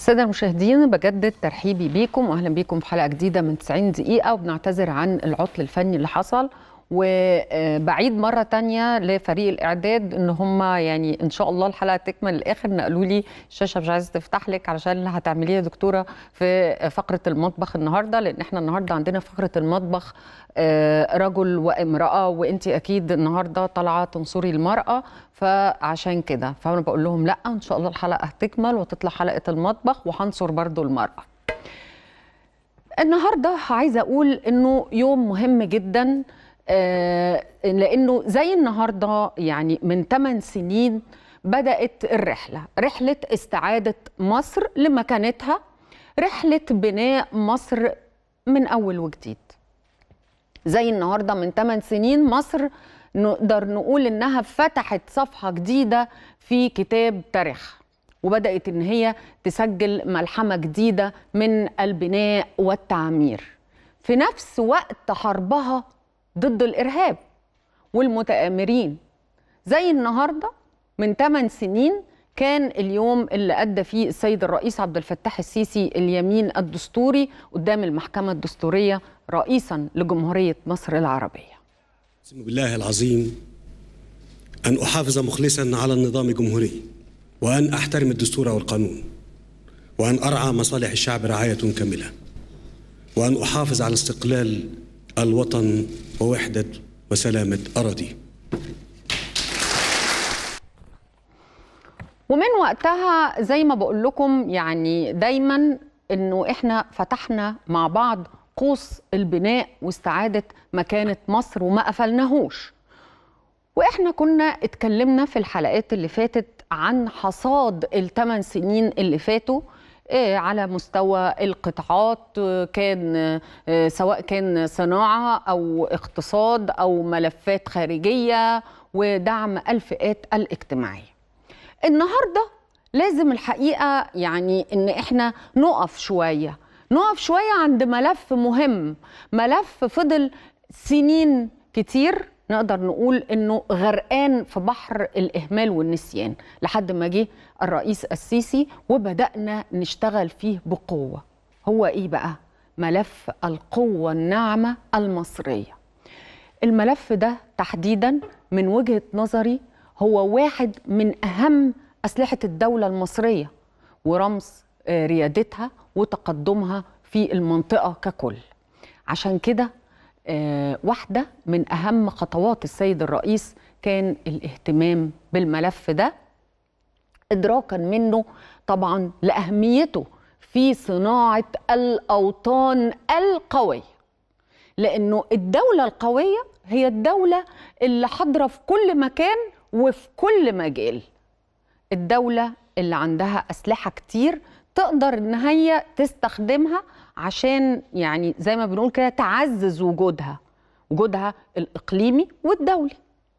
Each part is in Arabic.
السادة المشاهدين، بجدد ترحيبي بيكم واهلا بيكم في حلقة جديدة من 90 دقيقة، وبنعتذر عن العطل الفني اللي حصل، وبعيد مرة تانية لفريق الإعداد إن هم يعني إن شاء الله الحلقة تكمل للآخر. نقلوا لي الشاشة مش عايزة تفتح لك علشان هتعمليها دكتورة في فقرة المطبخ النهاردة، لأن احنا النهاردة عندنا فقرة المطبخ رجل وامرأة، وانت أكيد النهاردة طالعة تنصري المرأة، فعشان كده فأنا بقول لهم لا، إن شاء الله الحلقة هتكمل وتطلع حلقة المطبخ وهنصر برضو المرأة. النهاردة عايزة أقول إنه يوم مهم جدا، لأنه زي النهاردة يعني من 8 سنين بدأت رحلة استعادة مصر لمكانتها، رحلة بناء مصر من أول وجديد. زي النهاردة من 8 سنين مصر نقدر نقول إنها فتحت صفحة جديدة في كتاب تاريخها، وبدأت إن هي تسجل ملحمة جديدة من البناء والتعمير في نفس وقت حربها ضد الإرهاب والمتآمرين. زي النهاردة من 8 سنين كان اليوم اللي أدى فيه السيد الرئيس عبد الفتاح السيسي اليمين الدستوري قدام المحكمة الدستورية رئيسا لجمهورية مصر العربية. أقسم بالله العظيم أن أحافظ مخلصا على النظام الجمهوري، وأن أحترم الدستور والقانون، وأن أرعى مصالح الشعب رعاية كاملة، وأن أحافظ على استقلال الوطن ووحدة وسلامة أراضي. ومن وقتها زي ما بقول لكم يعني دايما إنه إحنا فتحنا مع بعض قوس البناء واستعادة مكانة مصر وما قفلناهوش. وإحنا كنا اتكلمنا في الحلقات اللي فاتت عن حصاد ال8 سنين اللي فاتوا على مستوى القطاعات، كان سواء كان صناعة أو اقتصاد أو ملفات خارجية ودعم الفئات الاجتماعية. النهاردة لازم الحقيقة يعني إن إحنا نقف شوية عند ملف مهم، ملف فضل سنين كتير نقدر نقول إنه غرقان في بحر الإهمال والنسيان لحد ما جه الرئيس السيسي وبدأنا نشتغل فيه بقوة. هو إيه بقى؟ ملف القوة الناعمة المصرية. الملف ده تحديدا من وجهة نظري هو واحد من أهم أسلحة الدولة المصرية ورمز ريادتها وتقدمها في المنطقة ككل. عشان كده واحدة من أهم خطوات السيد الرئيس كان الاهتمام بالملف ده، إدراكا منه طبعا لأهميته في صناعة الأوطان القوية، لأنه الدولة القوية هي الدولة اللي حاضرة في كل مكان وفي كل مجال، الدولة اللي عندها أسلحة كتير تقدر إن هي تستخدمها عشان يعني زي ما بنقول كده تعزز وجودها الإقليمي والدولي.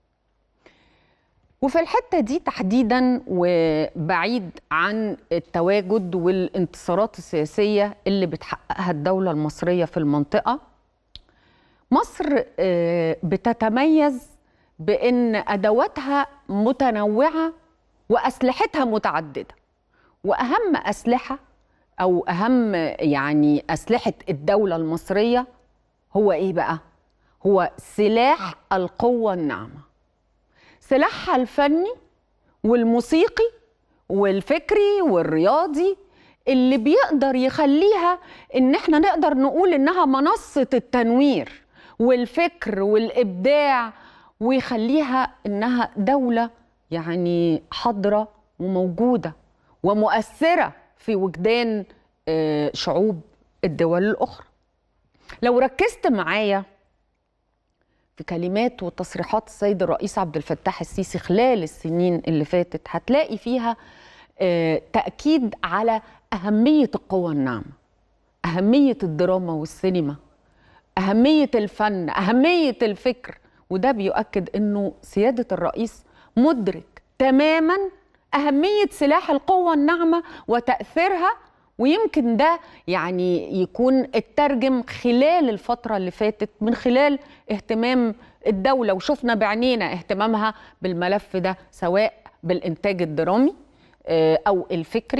وفي الحتة دي تحديدا وبعيد عن التواجد والانتصارات السياسية اللي بتحققها الدولة المصرية في المنطقة، مصر بتتميز بأن أدواتها متنوعة وأسلحتها متعددة، وأهم أسلحة أو أهم يعني أسلحة الدولة المصرية هو إيه بقى؟ هو سلاح القوة الناعمة، سلاحها الفني والموسيقي والفكري والرياضي اللي بيقدر يخليها إن احنا نقدر نقول إنها منصة التنوير والفكر والإبداع، ويخليها إنها دولة يعني حاضرة وموجودة ومؤثرة في وجدان شعوب الدول الأخرى. لو ركزت معايا في كلمات وتصريحات السيد الرئيس عبد الفتاح السيسي خلال السنين اللي فاتت هتلاقي فيها تأكيد على أهمية القوة الناعمة، أهمية الدراما والسينما، أهمية الفن، أهمية الفكر. وده بيؤكد أنه سيادة الرئيس مدرك تماما أهمية سلاح القوة الناعمة وتأثيرها، ويمكن ده يعني يكون اترجم خلال الفترة اللي فاتت من خلال اهتمام الدولة، وشفنا بعينينا اهتمامها بالملف ده سواء بالإنتاج الدرامي أو الفكري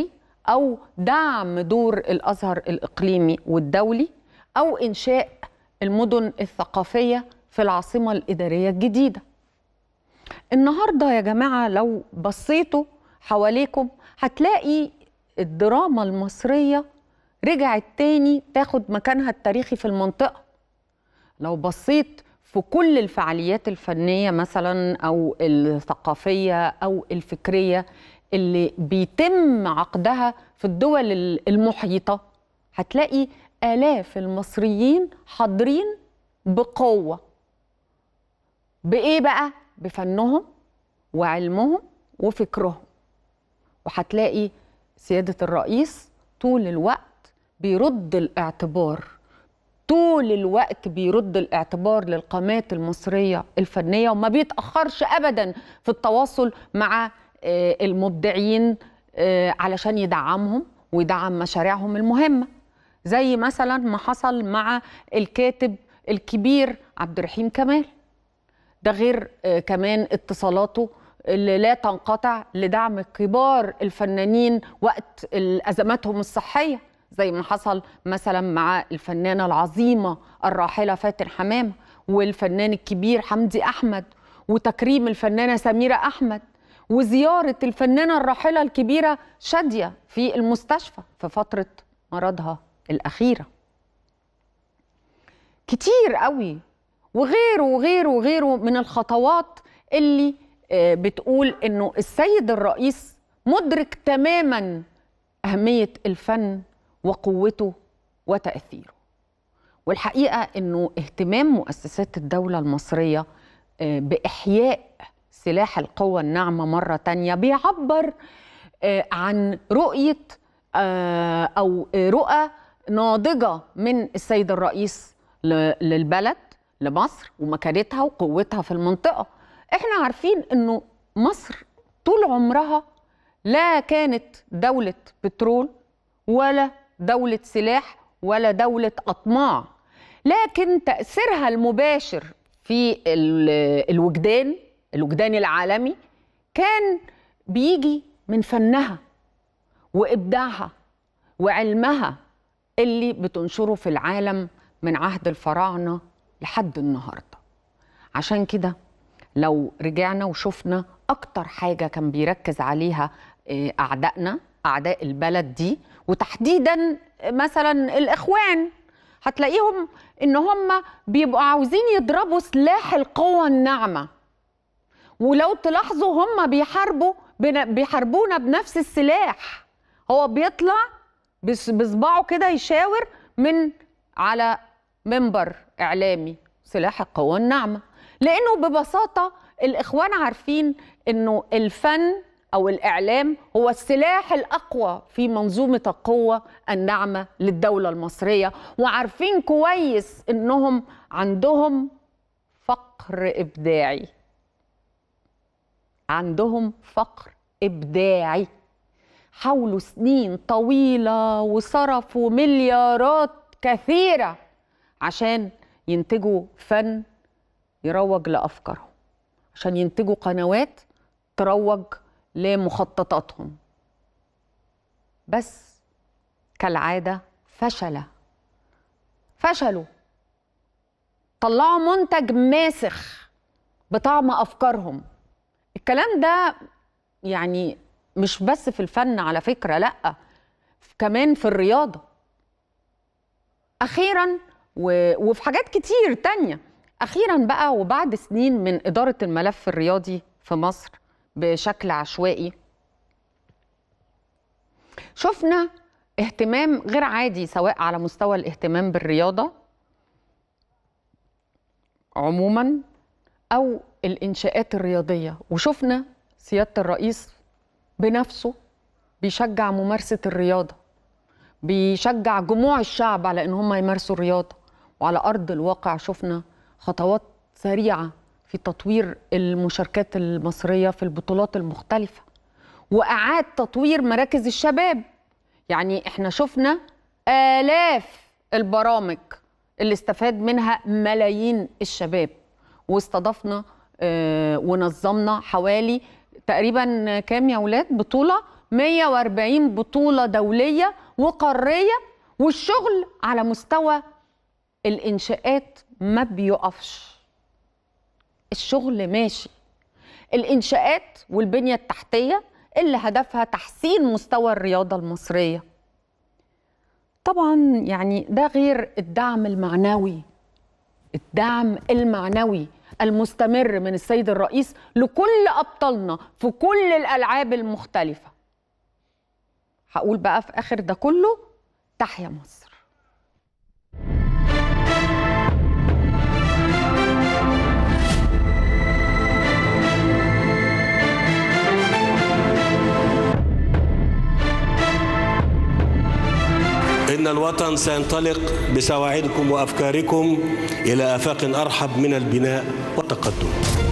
أو دعم دور الأزهر الإقليمي والدولي، أو إنشاء المدن الثقافية في العاصمة الإدارية الجديدة. النهاردة يا جماعة لو بصيتوا حواليكم هتلاقي الدراما المصرية رجعت تاني تاخد مكانها التاريخي في المنطقة. لو بصيت في كل الفعاليات الفنية مثلا أو الثقافية أو الفكرية اللي بيتم عقدها في الدول المحيطة، هتلاقي آلاف المصريين حاضرين بقوة. بإيه بقى؟ بفنهم وعلمهم وفكرهم. وهتلاقي سيادة الرئيس طول الوقت بيرد الاعتبار، طول الوقت بيرد الاعتبار للقامات المصرية الفنية، وما بيتأخرش أبدا في التواصل مع المبدعين علشان يدعمهم ويدعم مشاريعهم المهمة، زي مثلا ما حصل مع الكاتب الكبير عبد الرحيم كمال. ده غير كمان اتصالاته اللي لا تنقطع لدعم كبار الفنانين وقت أزماتهم الصحية، زي ما حصل مثلا مع الفنانة العظيمة الراحلة فاتن حمامة والفنان الكبير حمدي أحمد، وتكريم الفنانة سميرة أحمد، وزيارة الفنانة الراحلة الكبيرة شادية في المستشفى في فترة مرضها الأخيرة. كتير قوي، وغيره وغيره وغيره من الخطوات اللي بتقول إنه السيد الرئيس مدرك تماما أهمية الفن وقوته وتأثيره. والحقيقة إنه اهتمام مؤسسات الدولة المصرية بإحياء سلاح القوة الناعمة مرة تانية بيعبر عن رؤية أو رؤى ناضجة من السيد الرئيس للبلد، لمصر ومكانتها وقوتها في المنطقة. احنا عارفين إنه مصر طول عمرها لا كانت دولة بترول ولا دولة سلاح ولا دولة أطماع، لكن تأثيرها المباشر في الوجدان العالمي كان بيجي من فنها وإبداعها وعلمها اللي بتنشره في العالم من عهد الفراعنة لحد النهاردة. عشان كده لو رجعنا وشفنا أكتر حاجة كان بيركز عليها أعدائنا، أعداء البلد دي، وتحديدا مثلا الإخوان، هتلاقيهم إن هم بيبقوا عاوزين يضربوا سلاح القوة الناعمة. ولو تلاحظوا هم بيحاربونا بنفس السلاح. هو بيطلع بصباعه كده يشاور من على منبر إعلامي سلاح القوة الناعمة، لأنه ببساطة الإخوان عارفين إنه الفن أو الإعلام هو السلاح الأقوى في منظومة القوة الناعمة للدولة المصرية، وعارفين كويس إنهم عندهم فقر إبداعي. عندهم فقر إبداعي. حاولوا سنين طويلة وصرفوا مليارات كثيرة عشان ينتجوا فن يروج لأفكارهم، عشان ينتجوا قنوات تروج لمخططاتهم. بس كالعادة فشلوا. طلعوا منتج ماسخ بطعم أفكارهم. الكلام ده يعني مش بس في الفن على فكرة، لأ، كمان في الرياضة أخيراً وفي حاجات كتير تانية. أخيراً بقى وبعد سنين من إدارة الملف الرياضي في مصر بشكل عشوائي، شفنا اهتمام غير عادي، سواء على مستوى الاهتمام بالرياضة عموماً أو الإنشاءات الرياضية. وشفنا سيادة الرئيس بنفسه بيشجع ممارسة الرياضة، بيشجع جموع الشعب على إن هم يمارسوا الرياضة. وعلى أرض الواقع شفنا خطوات سريعة في تطوير المشاركات المصرية في البطولات المختلفة، وأعاد تطوير مراكز الشباب. يعني إحنا شفنا آلاف البرامج اللي استفاد منها ملايين الشباب، واستضفنا ونظمنا حوالي تقريبا كام يا ولاد بطولة 140 بطولة دولية وقارية، والشغل على مستوى الإنشاءات ما بيقفش. الشغل ماشي، الإنشاءات والبنية التحتية اللي هدفها تحسين مستوى الرياضة المصرية. طبعا يعني ده غير الدعم المعنوي، الدعم المعنوي المستمر من السيد الرئيس لكل أبطالنا في كل الألعاب المختلفة. هقول بقى في آخر ده كله: تحيا مصر. إن الوطن سينطلق بسواعدكم وأفكاركم إلى آفاق أرحب من البناء والتقدم.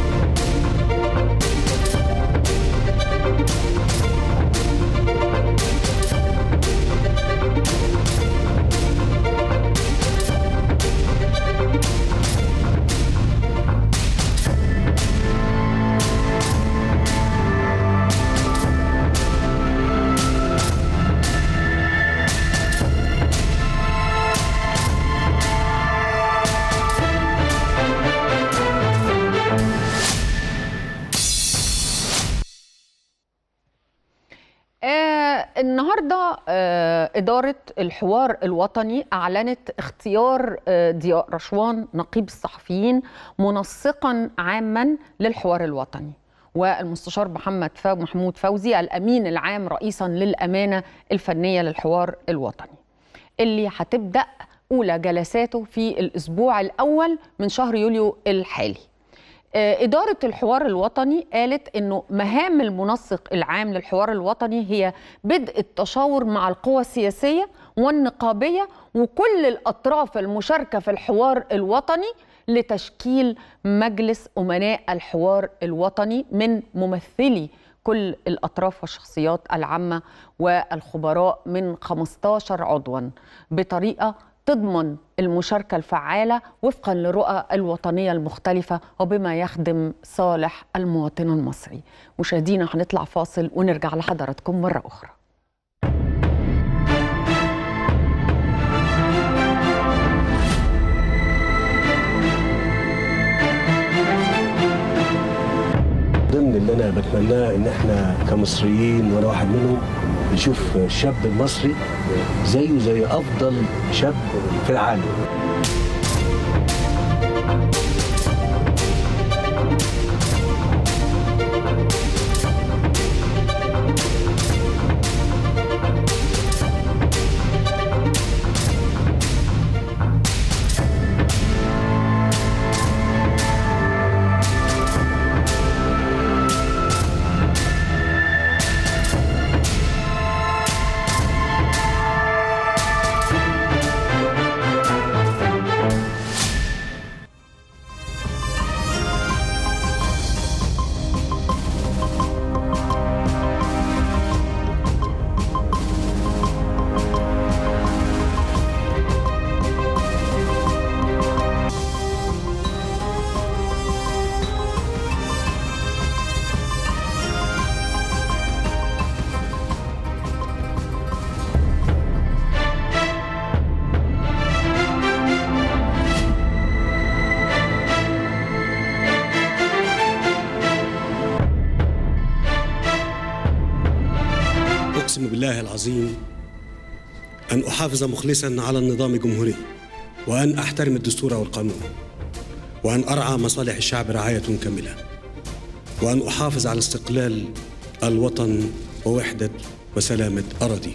النهارده إدارة الحوار الوطني أعلنت اختيار ضياء رشوان نقيب الصحفيين منسقا عاما للحوار الوطني، والمستشار محمود فوزي الأمين العام رئيسا للأمانة الفنية للحوار الوطني، اللي هتبدأ أولى جلساته في الأسبوع الأول من شهر يوليو الحالي. إدارة الحوار الوطني قالت إنه مهام المنسق العام للحوار الوطني هي بدء التشاور مع القوى السياسية والنقابية وكل الأطراف المشاركة في الحوار الوطني لتشكيل مجلس أمناء الحوار الوطني من ممثلي كل الأطراف والشخصيات العامة والخبراء من 15 عضوا بطريقة تضمن المشاركة الفعالة وفقا للرؤى الوطنية المختلفة وبما يخدم صالح المواطن المصري. مشاهدينا هنطلع فاصل ونرجع لحضراتكم مرة أخرى. ضمن اللي أنا بتمناه إن إحنا كمصريين وأنا واحد منهم نشوف الشاب المصري زيه زي أفضل شاب في العالم. أقسم بالله العظيم أن أحافظ مخلصا على النظام الجمهوري، وأن أحترم الدستور والقانون، وأن أرعى مصالح الشعب رعاية كاملة، وأن أحافظ على استقلال الوطن ووحدة وسلامة أراضيه.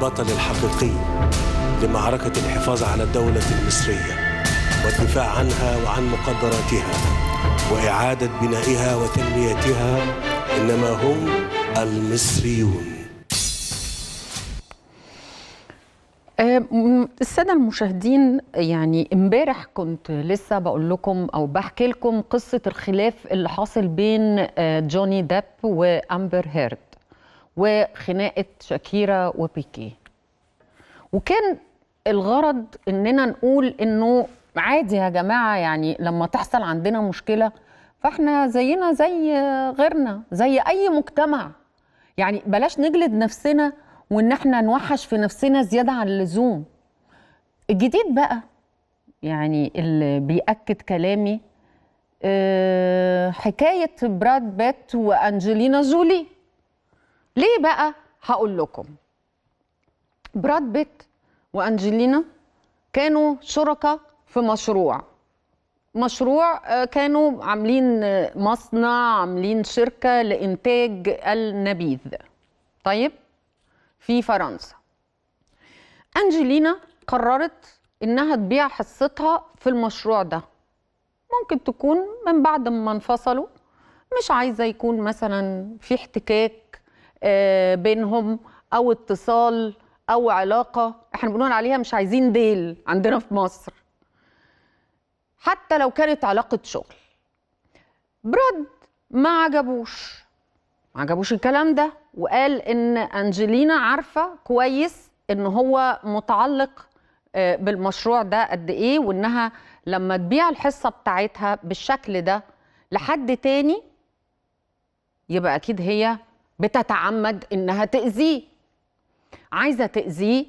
البطل الحقيقي لمعركة الحفاظ على الدولة المصرية والدفاع عنها وعن مقدراتها وإعادة بنائها وتنميتها إنما هم المصريون. السادة المشاهدين، يعني امبارح كنت لسه بقول لكم أو بحكي لكم قصة الخلاف اللي حاصل بين جوني ديب وأمبر هيرد وخناقة شاكيرا وبيكيه، وكان الغرض إننا نقول إنه عادي يا جماعة، يعني لما تحصل عندنا مشكلة فإحنا زينا زي غيرنا زي أي مجتمع، يعني بلاش نجلد نفسنا وإن إحنا نوحش في نفسنا زيادة عن اللزوم. الجديد بقى يعني اللي بيأكد كلامي حكاية براد بيت وأنجلينا جولي. ليه بقى؟ هقول لكم. براد بيت وأنجلينا كانوا شركاء في مشروع كانوا عاملين مصنع، عاملين شركة لإنتاج النبيذ. طيب، في فرنسا. أنجلينا قررت إنها تبيع حصتها في المشروع ده. ممكن تكون من بعد ما انفصلوا، مش عايزة يكون مثلا في احتكاك بينهم أو اتصال أو علاقة احنا بنقول عليها مش عايزين ديل عندنا في مصر، حتى لو كانت علاقة شغل. براد ما عجبوش الكلام ده، وقال ان أنجلينا عارفة كويس ان هو متعلق بالمشروع ده قد ايه، وانها لما تبيع الحصة بتاعتها بالشكل ده لحد تاني يبقى اكيد هي بتتعمد انها تأذيه، عايزة تأذيه.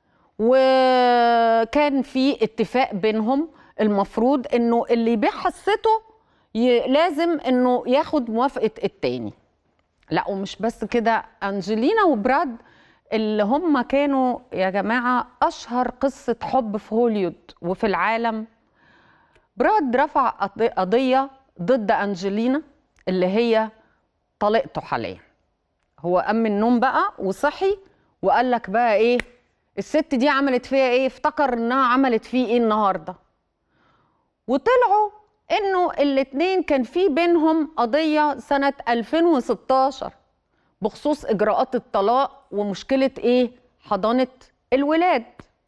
وكان في اتفاق بينهم المفروض انه اللي يبيع حصته لازم انه ياخد موافقة التاني. لا، ومش بس كده، أنجلينا وبراد اللي هم كانوا يا جماعة أشهر قصة حب في هوليوود وفي العالم. براد رفع قضية ضد أنجلينا اللي هي طليقته حاليا. هو قام من النوم بقى وصحي وقال لك بقى ايه الست دي عملت فيها ايه، افتكر انها عملت فيه ايه النهارده. وطلعوا انه الاتنين كان في بينهم قضية سنة 2016 بخصوص اجراءات الطلاق ومشكلة ايه، حضانة الولاد.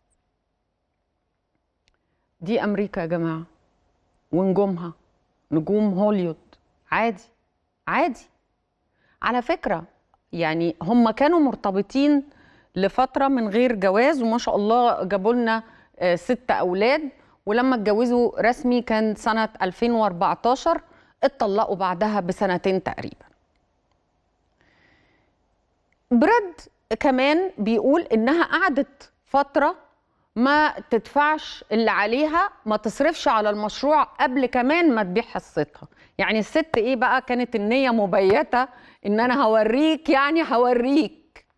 دي امريكا يا جماعة ونجومها، نجوم هوليوود. عادي على فكرة. يعني هم كانوا مرتبطين لفترة من غير جواز، وما شاء الله جابوا لنا 6 أولاد، ولما اتجوزوا رسمي كان سنة 2014، اتطلقوا بعدها بسنتين تقريبا. براد كمان بيقول إنها قعدت فترة ما تدفعش اللي عليها، ما تصرفش على المشروع قبل كمان ما تبيع حصتها. يعني الست ايه بقى، كانت النية مبيتة ان انا هوريك، يعني هوريك.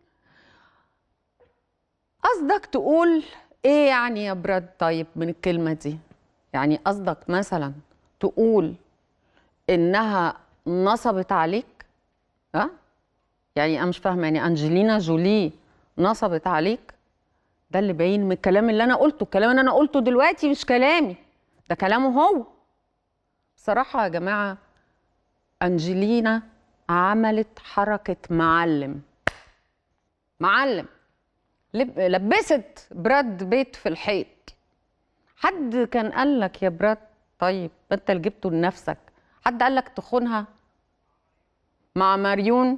قصدك تقول ايه يعني يا براد؟ طيب من الكلمة دي يعني قصدك مثلا تقول انها نصبت عليك؟ يعني انا مش فاهمة، يعني أنجلينا جولي نصبت عليك؟ ده اللي باين من الكلام اللي انا قلته. الكلام اللي انا قلته دلوقتي مش كلامي، ده كلامه هو. بصراحة يا جماعة أنجلينا عملت حركة معلم، لبست براد بيت في الحيط. حد كان قال لك يا براد طيب انت اللي جبته لنفسك؟ حد قال لك تخونها مع ماريون؟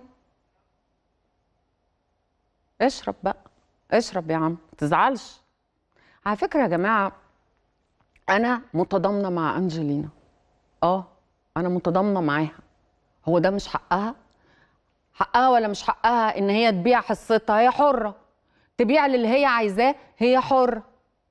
اشرب بقى، اشرب يا عم، متزعلش. على فكرة يا جماعة أنا متضامنة مع أنجلينا، أنا متضامنة معاها. هو ده مش حقها؟ حقها ولا مش حقها إن هي تبيع حصتها؟ هي حرة تبيع للي هي عايزاه، هي حرة.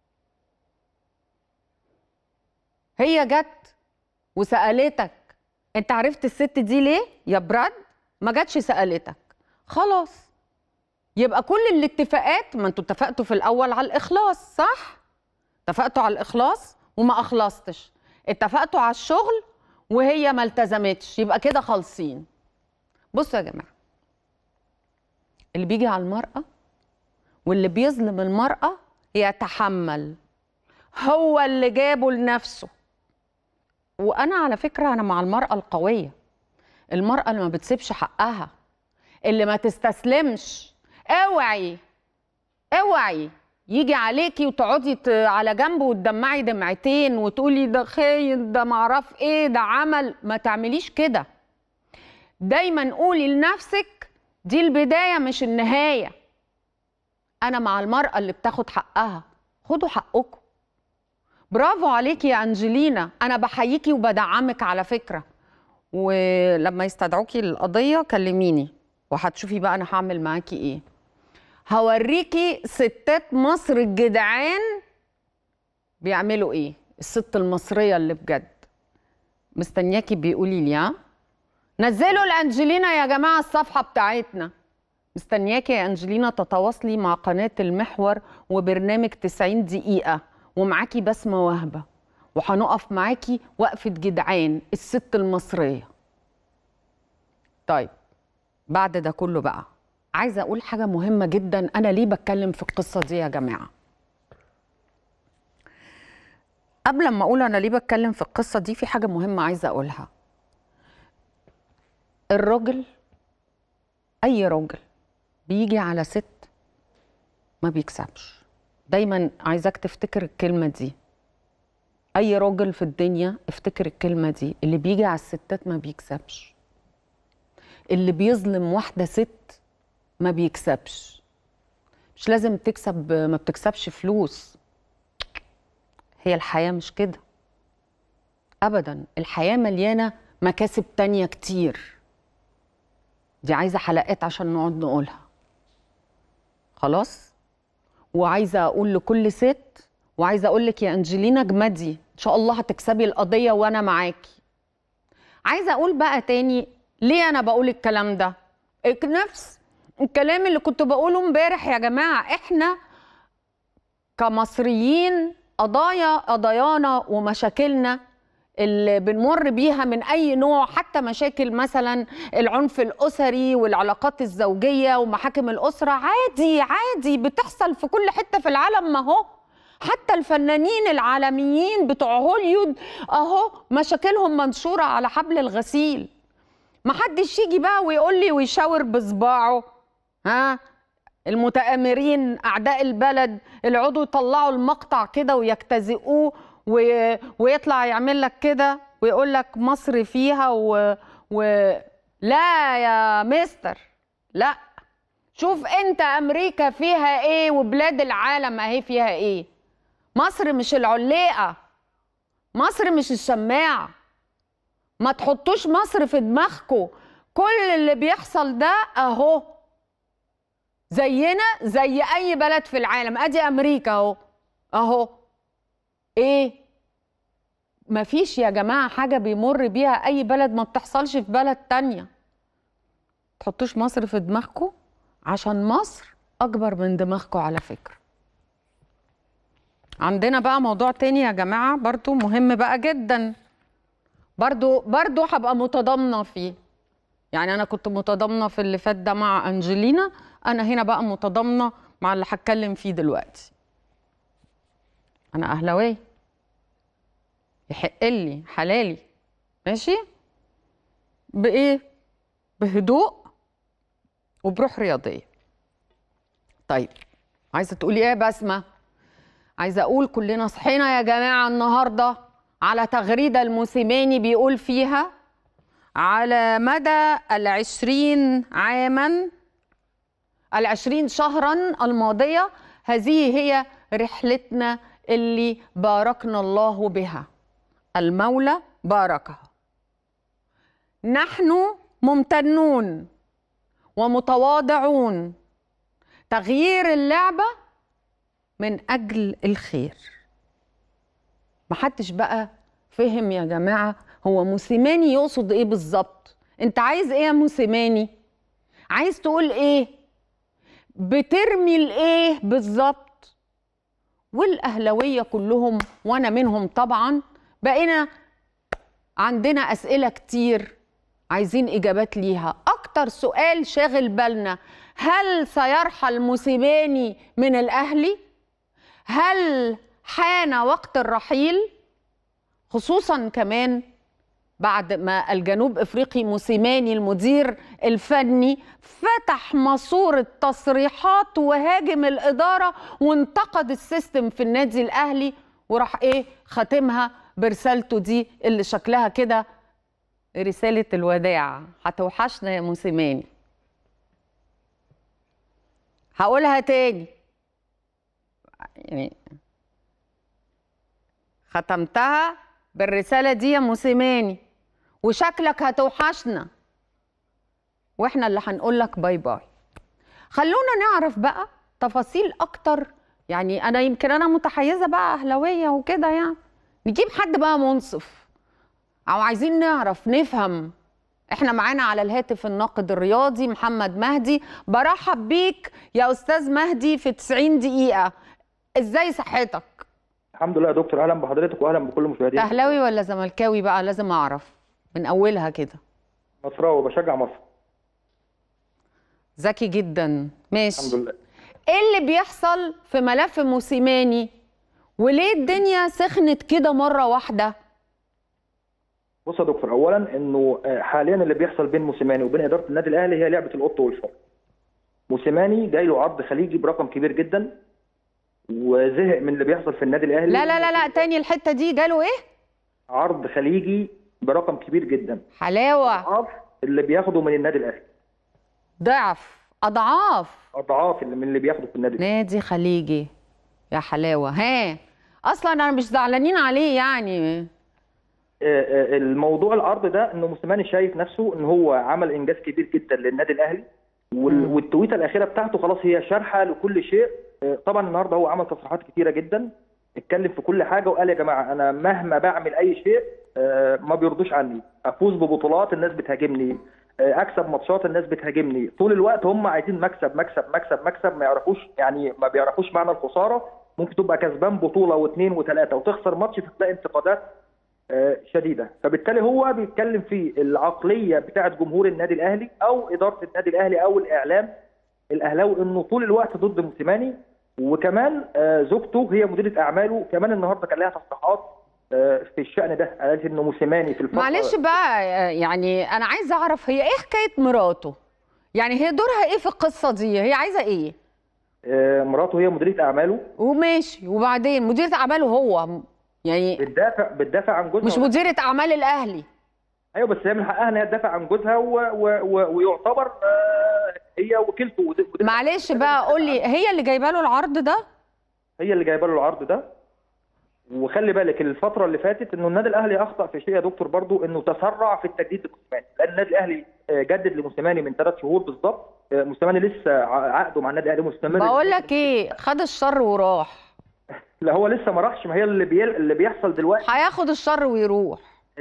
هي جت وسألتك أنت عرفت الست دي ليه يا براد؟ ما جاتش سألتك، خلاص. يبقى كل الاتفاقات، ما انتوا اتفقتوا في الأول على الإخلاص، صح؟ اتفقتوا على الإخلاص وما أخلصتش، اتفقتوا على الشغل وهي ما التزمتش، يبقى كده خالصين. بصوا يا جماعة، اللي بيجي على المرأة واللي بيظلم المرأة يتحمل، هو اللي جابه لنفسه. وأنا على فكرة أنا مع المرأة القوية، المرأة اللي ما بتسيبش حقها، اللي ما تستسلمش. اوعي اوعي يجي عليكي وتقعدي على جنب وتدمعي دمعتين وتقولي ده خاين، ده معرف ايه، ده عمل. ما تعمليش كده. دايما قولي لنفسك دي البداية مش النهاية. أنا مع المرأة اللي بتاخد حقها. خدوا حقكم. برافو عليكي يا أنجلينا، أنا بحييكي وبدعمك على فكرة. ولما يستدعوكي للقضية كلميني وهتشوفي بقى أنا هعمل معاكي إيه. هوريكي ستات مصر الجدعان بيعملوا إيه، الست المصرية اللي بجد. مستنياكي بيقولي لي ها. نزلوا لأنجلينا يا جماعة الصفحة بتاعتنا. مستنياكي يا أنجلينا تتواصلي مع قناة المحور وبرنامج 90 دقيقة، ومعاكي بسمة وهبة، وهنقف معاكي وقفة جدعان الست المصرية. طيب بعد ده كله بقى عايزة أقول حاجة مهمة جدا. أنا ليه بتكلم في القصة دي يا جماعة؟ قبل ما أقول أنا ليه بتكلم في القصة دي، في حاجة مهمة عايزة أقولها. الراجل، أي راجل بيجي على ست ما بيكسبش. دايما عايزاك تفتكر الكلمة دي. أي راجل في الدنيا افتكر الكلمة دي، اللي بيجي على الستات ما بيكسبش. اللي بيظلم واحدة ست ما بيكسبش. مش لازم تكسب، ما بتكسبش فلوس. هي الحياة مش كده أبدا. الحياة مليانة مكاسب تانية كتير، دي عايزة حلقات عشان نقعد نقولها. خلاص. وعايزة أقول لكل ست، وعايزة أقول لك يا أنجلينا اجمدي، إن شاء الله هتكسبي القضية وأنا معاكي. عايزة أقول بقى تاني ليه أنا بقول الكلام ده. نفس الكلام اللي كنت بقوله امبارح يا جماعة. إحنا كمصريين قضايانا ومشاكلنا اللي بنمر بيها من أي نوع، حتى مشاكل مثلا العنف الأسري والعلاقات الزوجية ومحاكم الأسرة، عادي عادي بتحصل في كل حتة في العالم. ما هو حتى الفنانين العالميين بتوع هوليود أهو مشاكلهم منشورة على حبل الغسيل. ما حدش يجي بقى ويقول لي ويشاور بصباعه. ها، المتآمرين أعداء البلد اللي يقعدوا يطلعوا المقطع كده ويجتزئوه ويطلع يعمل لك كده ويقول لك مصر فيها لا يا مستر، لا. شوف انت امريكا فيها ايه وبلاد العالم اهي فيها ايه. مصر مش العليقة، مصر مش الشماعة. ما تحطوش مصر في دماغكم. كل اللي بيحصل ده اهو زينا زي اي بلد في العالم. ادي امريكا اهو اهو. ايه، مفيش يا جماعة حاجة بيمر بيها اي بلد ما بتحصلش في بلد تانية. تحطوش مصر في دماغكم، عشان مصر اكبر من دماغكم على فكرة. عندنا بقى موضوع تاني يا جماعة برضو مهم بقى جدا، برضو هبقى متضامنة فيه. يعني انا كنت متضامنة في اللي فات ده مع أنجلينا، انا هنا بقى متضامنة مع اللي هتكلم فيه دلوقتي. انا اهلاويه، يحق لي حلالي، ماشي بايه؟ بهدوء وبروح رياضيه. طيب عايزه تقولي ايه يا بسمه؟ عايزه اقول كلنا صحينا يا جماعه النهارده على تغريده الموسيماني بيقول فيها على مدى 20 عاما، 20 شهرا الماضيه، هذه هي رحلتنا اللي باركنا الله بها، المولى باركها. نحن ممتنون ومتواضعون، تغيير اللعبة من أجل الخير. محدش بقى فهم يا جماعة هو موسيماني يقصد ايه بالظبط. انت عايز ايه يا موسيماني؟ عايز تقول ايه؟ بترمي الايه بالظبط؟ والأهلاوية كلهم وانا منهم طبعا بقينا عندنا أسئلة كتير عايزين إجابات ليها. أكتر سؤال شاغل بالنا، هل سيرحل موسيماني من الأهلي؟ هل حان وقت الرحيل؟ خصوصا كمان بعد ما الجنوب افريقي موسيماني المدير الفني فتح ماسورة تصريحات وهاجم الإدارة وانتقد السيستم في النادي الأهلي، وراح ختمها برسالته دي اللي شكلها كده رسالة الوداع. هتوحشنا يا موسيماني. هقولها تاني، يعني ختمتها بالرسالة دي يا موسيماني، وشكلك هتوحشنا، واحنا اللي هنقول لك باي باي. خلونا نعرف بقى تفاصيل اكتر. يعني انا متحيزة بقى اهلاوية وكده، يعني نجيب حد بقى منصف، او عايزين نعرف نفهم. احنا معانا على الهاتف الناقد الرياضي محمد مهدي. برحب بيك يا استاذ مهدي في 90 دقيقة. ازاي صحتك؟ الحمد لله يا دكتور، اهلا بحضرتك واهلا بكل المشاهدين. اهلاوي ولا زملكاوي بقى؟ لازم اعرف من اولها كده. مصراوي، بشجع مصر. ذكي جدا، ماشي. الحمد لله. ايه اللي بيحصل في ملف موسيماني وليه الدنيا سخنت كده مره واحده؟ بص يا دكتور، اولا انه حاليا اللي بيحصل بين موسيماني وبين اداره النادي الاهلي هي لعبه القط والفار. موسيماني جاي له عرض خليجي برقم كبير جدا وزهق من اللي بيحصل في النادي الاهلي. لا لا لا لا، تاني الحته دي. جاله ايه؟ عرض خليجي برقم كبير جدا. حلاوه. اضعاف اللي بياخده من النادي الاهلي. ضعف، اضعاف من اللي بياخده في النادي الاهلي. نادي خليجي يا حلاوه. ها، اصلا انا مش زعلانين عليه يعني. الموضوع العرض ده انه موسيماني شايف نفسه ان هو عمل انجاز كبير جدا للنادي الاهلي، والتويته الاخيره بتاعته خلاص هي شرحه لكل شيء. طبعا النهارده هو عمل تصريحات كتيره جدا، اتكلم في كل حاجه وقال يا جماعه انا مهما بعمل اي شيء ما بيرضوش عني. افوز ببطولات الناس بتهاجمني، اكسب ماتشات الناس بتهاجمني، طول الوقت هم عايزين مكسب مكسب مكسب مكسب. ما بيعرفوش معنى الخساره. ممكن تبقى كسبان بطوله واثنين وثلاثه وتخسر ماتش فتلاقي انتقادات شديده. فبالتالي هو بيتكلم في العقليه بتاعه جمهور النادي الاهلي او اداره النادي الاهلي او الاعلام الاهلاوي انه طول الوقت ضد موسيماني. وكمان زوجته هي مديره اعماله، كمان النهارده كان لها تصريحات في الشأن ده، قالت انه موسيماني في الفتره. معلش بقى، يعني انا عايزه اعرف هي ايه حكايه مراته؟ يعني هي دورها ايه في القصه دي؟ هي عايزه ايه؟ مراته هي مديره اعماله. وماشي، وبعدين مديره اعماله هو يعني بتدافع عن جوزها، مش مديره اعمال الاهلي. ايوه، بس هي من حقها ان هي تدافع عن جوزها ويعتبر هي وكيلته. معلش بقى، قول لي، هي اللي جايبه له العرض ده؟ هي اللي جايبه له العرض ده. وخلي بالك الفتره اللي فاتت انه النادي الاهلي اخطا في شيء يا دكتور برضو، انه تسرع في التجديد لموسيماني، لان النادي الاهلي جدد لموسيماني من 3 شهور بالظبط. موسيماني لسه عقده مع النادي الاهلي مستمر. بقول لك ايه، خد الشر وراح. لا هو لسه ما راحش، ما هي اللي بيحصل دلوقتي هياخد الشر ويروح.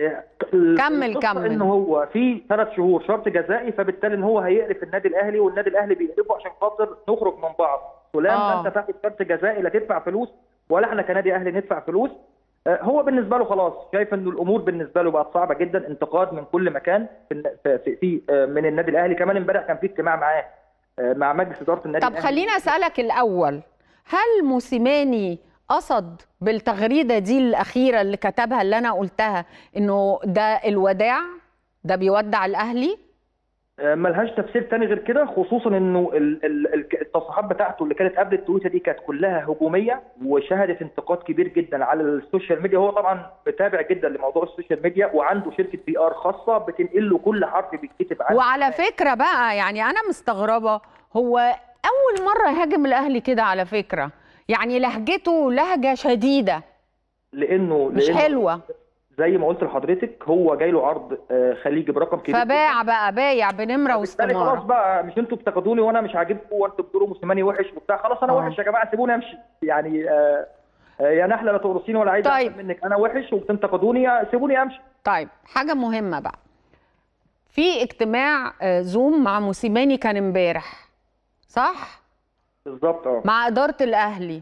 كمل انه هو في 3 شهور شرط جزائي، فبالتالي ان هو هيقرف النادي الاهلي والنادي الاهلي بيقرفه عشان خاطر نخرج من بعض. فلان انت تاخد شرط جزائي لا تدفع فلوس ولا احنا كنادي اهلي ندفع فلوس. هو بالنسبه له خلاص شايف انه الامور بالنسبه له بقت صعبه جدا، انتقاد من كل مكان في من النادي الاهلي. كمان امبارح كان في اجتماع معاه مع مجلس اداره النادي طب الاهلي. خليني اسالك الاول، هل موسيماني قصد بالتغريده دي الاخيره اللي كتبها اللي انا قلتها انه ده الوداع، ده بيودع الاهلي؟ ملهاش تفسير تاني غير كده، خصوصا انه التصريحات بتاعته اللي كانت قبل التويته دي كانت كلها هجوميه وشهدت انتقاد كبير جدا على السوشيال ميديا. هو طبعا متابع جدا لموضوع السوشيال ميديا وعنده شركه PR خاصه بتنقل له كل حرف بيتكتب عنه. وعلى فكره بقى، يعني انا مستغربه، هو اول مره يهاجم الاهلي كده على فكره. يعني لهجته لهجه شديده، لانه مش حلوه. زي ما قلت لحضرتك هو جاي له عرض خليجي برقم كبير، فباع بقى، بايع بنمره واستماره. خلاص بقى، مش انتوا بتاخدوني وانا مش عاجبكم وانتوا بتقولوا موسيماني وحش وبتاع، خلاص انا وحش يا جماعه سيبوني امشي. يعني يا نحله لا تقرصيني ولا عايز طيب. احسن منك، انا وحش وبتنتقدوني سيبوني امشي. طيب، حاجه مهمه بقى، في اجتماع زوم مع موسيماني كان امبارح، صح؟ بالظبط. مع اداره الاهلي.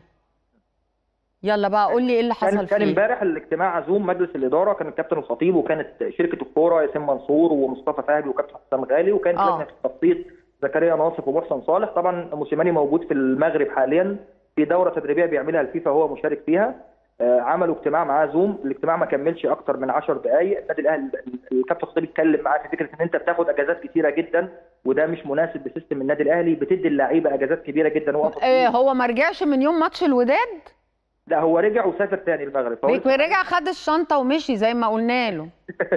يلا بقى قول لي ايه اللي حصل فيه. كان امبارح الاجتماع زوم مجلس الاداره، كان الكابتن الخطيب وكانت شركه الكوره ياسين منصور ومصطفى فهمي وكابتن حسام غالي، وكانت لجنه التخطيط زكريا ناصف ومحسن صالح. طبعا موسيماني موجود في المغرب حاليا في دوره تدريبيه بيعملها الفيفا وهو مشارك فيها. عملوا اجتماع معاه زوم، الاجتماع ما كملش اكتر من 10 دقائق. النادي الاهلي الكابتن خطيب اتكلم معاه في فكره ان انت بتاخد اجازات كثيره جدا وده مش مناسب بسيستم النادي الاهلي، بتدي اللعيبه اجازات كبيره جدا. هو ما رجعش من يوم ماتش الوداد؟ لا هو رجع وسافر تاني المغرب. رجع خد الشنطه ومشي زي ما قلنا له.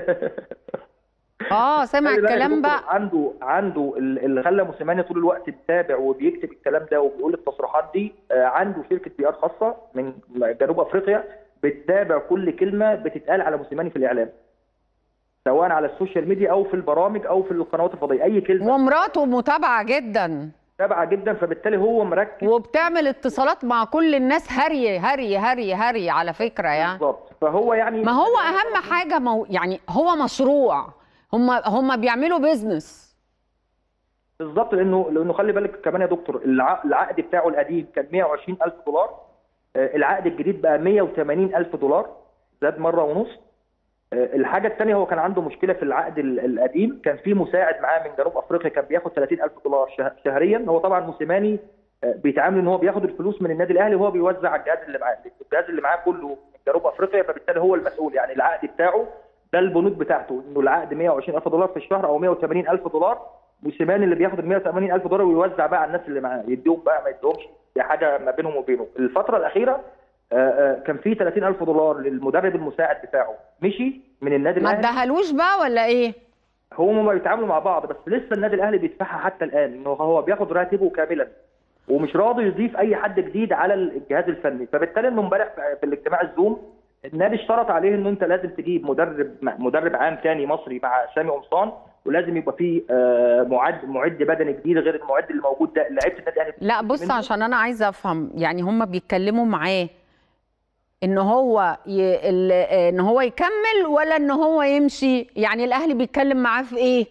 سمع الكلام بقى. عنده اللي خلى موسيماني طول الوقت بيتابع وبيكتب الكلام ده وبيقول التصريحات دي. عنده شركه بي ار خاصه من جنوب افريقيا بتتابع كل كلمه بتتقال على موسيماني في الاعلام، سواء على السوشيال ميديا او في البرامج او في القنوات الفضائيه. اي كلمه، ومراته متابعه جدا، فبالتالي هو مركز وبتعمل اتصالات مع كل الناس. هري هري هري هري على فكره يعني. بالظبط. فهو يعني ما هو اهم حاجه يعني هو مشروع، هم بيعملوا بيزنس. بالظبط. لانه خلي بالك كمان يا دكتور، العقد بتاعه القديم كان 120,000 دولار، العقد الجديد بقى 180,000 دولار، زاد مره ونص. الحاجه الثانيه، هو كان عنده مشكله في العقد القديم، كان في مساعد معاه من جنوب افريقيا كان بياخد 30,000 دولار شهريا. هو طبعا موسيماني بيتعامل ان هو بياخد الفلوس من النادي الاهلي وهو بيوزع على الجهاز اللي معاه كله من جنوب افريقيا، فبالتالي هو المسؤول. يعني العقد بتاعه ده البنود بتاعته انه العقد 120,000 دولار في الشهر او 180,000 دولار. موسيماني اللي بياخد ال 180,000 دولار ويوزع بقى على الناس اللي معاه، يديهم بقى ما يديهمش، دي حاجه ما بينهم وبينه. الفتره الاخيره كان في 30,000 دولار للمدرب المساعد بتاعه مشي من النادي الاهلي. ما ادهالوش بقى ولا ايه؟ هم بيتعاملوا مع بعض، بس لسه النادي الاهلي بيدفعها حتى الان، انه هو بياخد راتبه كاملا ومش راضي يضيف اي حد جديد على الجهاز الفني. فبالتالي انه امبارح في الاجتماع الزوم النادي اشترط عليه انه انت لازم تجيب مدرب عام ثاني مصري مع سامي قمصان، ولازم يبقى فيه معد بدني جديد غير المعد اللي موجود ده. لعيبه النادي الاهلي لا بص، عشان انا عايزه افهم، يعني هم بيتكلموا معاه ان هو ان هو يكمل ولا ان هو يمشي؟ يعني الاهلي بيتكلم معاه في ايه؟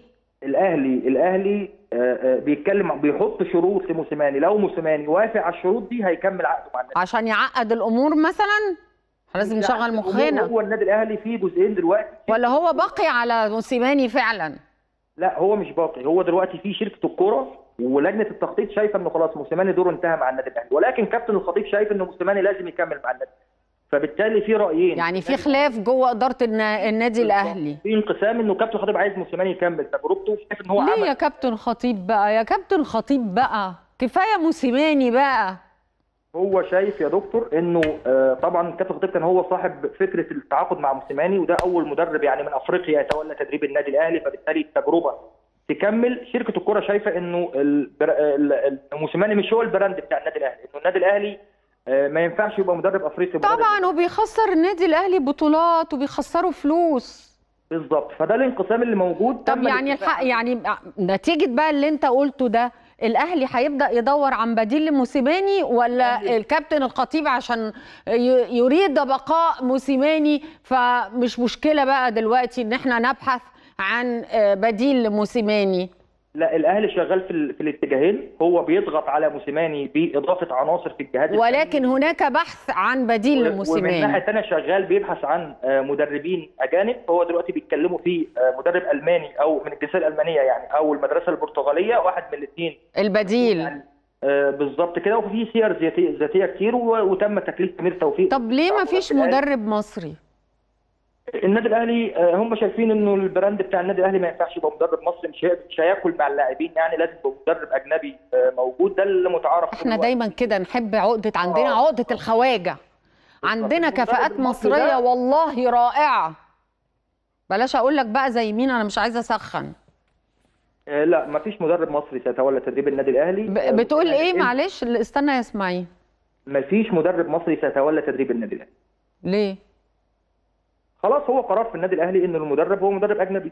الاهلي بيتكلم، بيحط شروط لموسيماني، لو موسيماني وافق على الشروط دي هيكمل عقده مع النادي عشان يعقد الامور مثلا. لازم نشغل مخنا. هو النادي الاهلي فيه جزئين دلوقتي، ولا هو باقي على موسيماني فعلا؟ لا هو مش باقي، هو دلوقتي في شركه الكوره ولجنه التخطيط شايفه انه خلاص موسيماني دوره انتهى مع النادي الاهلي، ولكن كابتن الخطيب شايف انه موسيماني لازم يكمل مع النادي. فبالتالي في رايين، يعني في خلاف جوه اداره النادي الاهلي، في انقسام انه كابتن الخطيب عايز موسيماني يكمل تجربته، شايف ان هو ليه يا كابتن خطيب بقى؟ يا كابتن خطيب بقى كفايه موسيماني بقى. هو شايف يا دكتور انه طبعا كابتن الخطيب كان هو صاحب فكره التعاقد مع موسيماني، وده اول مدرب يعني من افريقيا يتولى تدريب النادي الاهلي، فبالتالي التجربه تكمل. شركه الكوره شايفه انه موسيماني مش هو البراند بتاع النادي الاهلي، انه النادي الاهلي ما ينفعش يبقى مدرب افريقي طبعا، وبيخسر النادي الاهلي بطولات وبيخسروا فلوس. بالظبط. فده الانقسام اللي موجود. طب يعني الحق، يعني نتيجه بقى اللي انت قلته ده، الاهلي هيبدا يدور عن بديل لموسيماني، ولا الكابتن الخطيب عشان يريد بقاء موسيماني فمش مشكله بقى دلوقتي ان احنا نبحث عن بديل لموسيماني؟ لا الاهلي شغال في الاتجاهين، هو بيضغط على موسيماني باضافه عناصر في الجهاز، ولكن هناك بحث عن بديل لموسيماني. ومن ناحيه ثانيه شغال بيبحث عن مدربين اجانب. هو دلوقتي بيتكلموا في مدرب الماني او من الجنسيه الالمانيه يعني، او المدرسه البرتغاليه، واحد من الاثنين البديل يعني بالظبط كده. وفي سير ذاتيه كتير، وتم تكليف سمير توفيق. طب ليه ما فيش مدرب مصري؟ النادي الاهلي هم شايفين انه البراند بتاع النادي الاهلي ما ينفعش يبقى مدرب مصري، مش هياكل مع اللاعبين، يعني لازم يبقى مدرب اجنبي موجود. ده اللي متعارف. احنا دايما كده نحب عندنا عقده الخواجه. عندنا كفاءات مصريه والله رائعه. بلاش اقول لك بقى زي مين، انا مش عايزه اسخن. لا ما فيش مدرب مصري سيتولى تدريب النادي الاهلي. بتقول ايه؟ معلش استنى يا اسماعيل. ما فيش مدرب مصري سيتولى تدريب النادي الاهلي. ليه؟ خلاص هو قرار في النادي الاهلي ان المدرب هو مدرب اجنبي.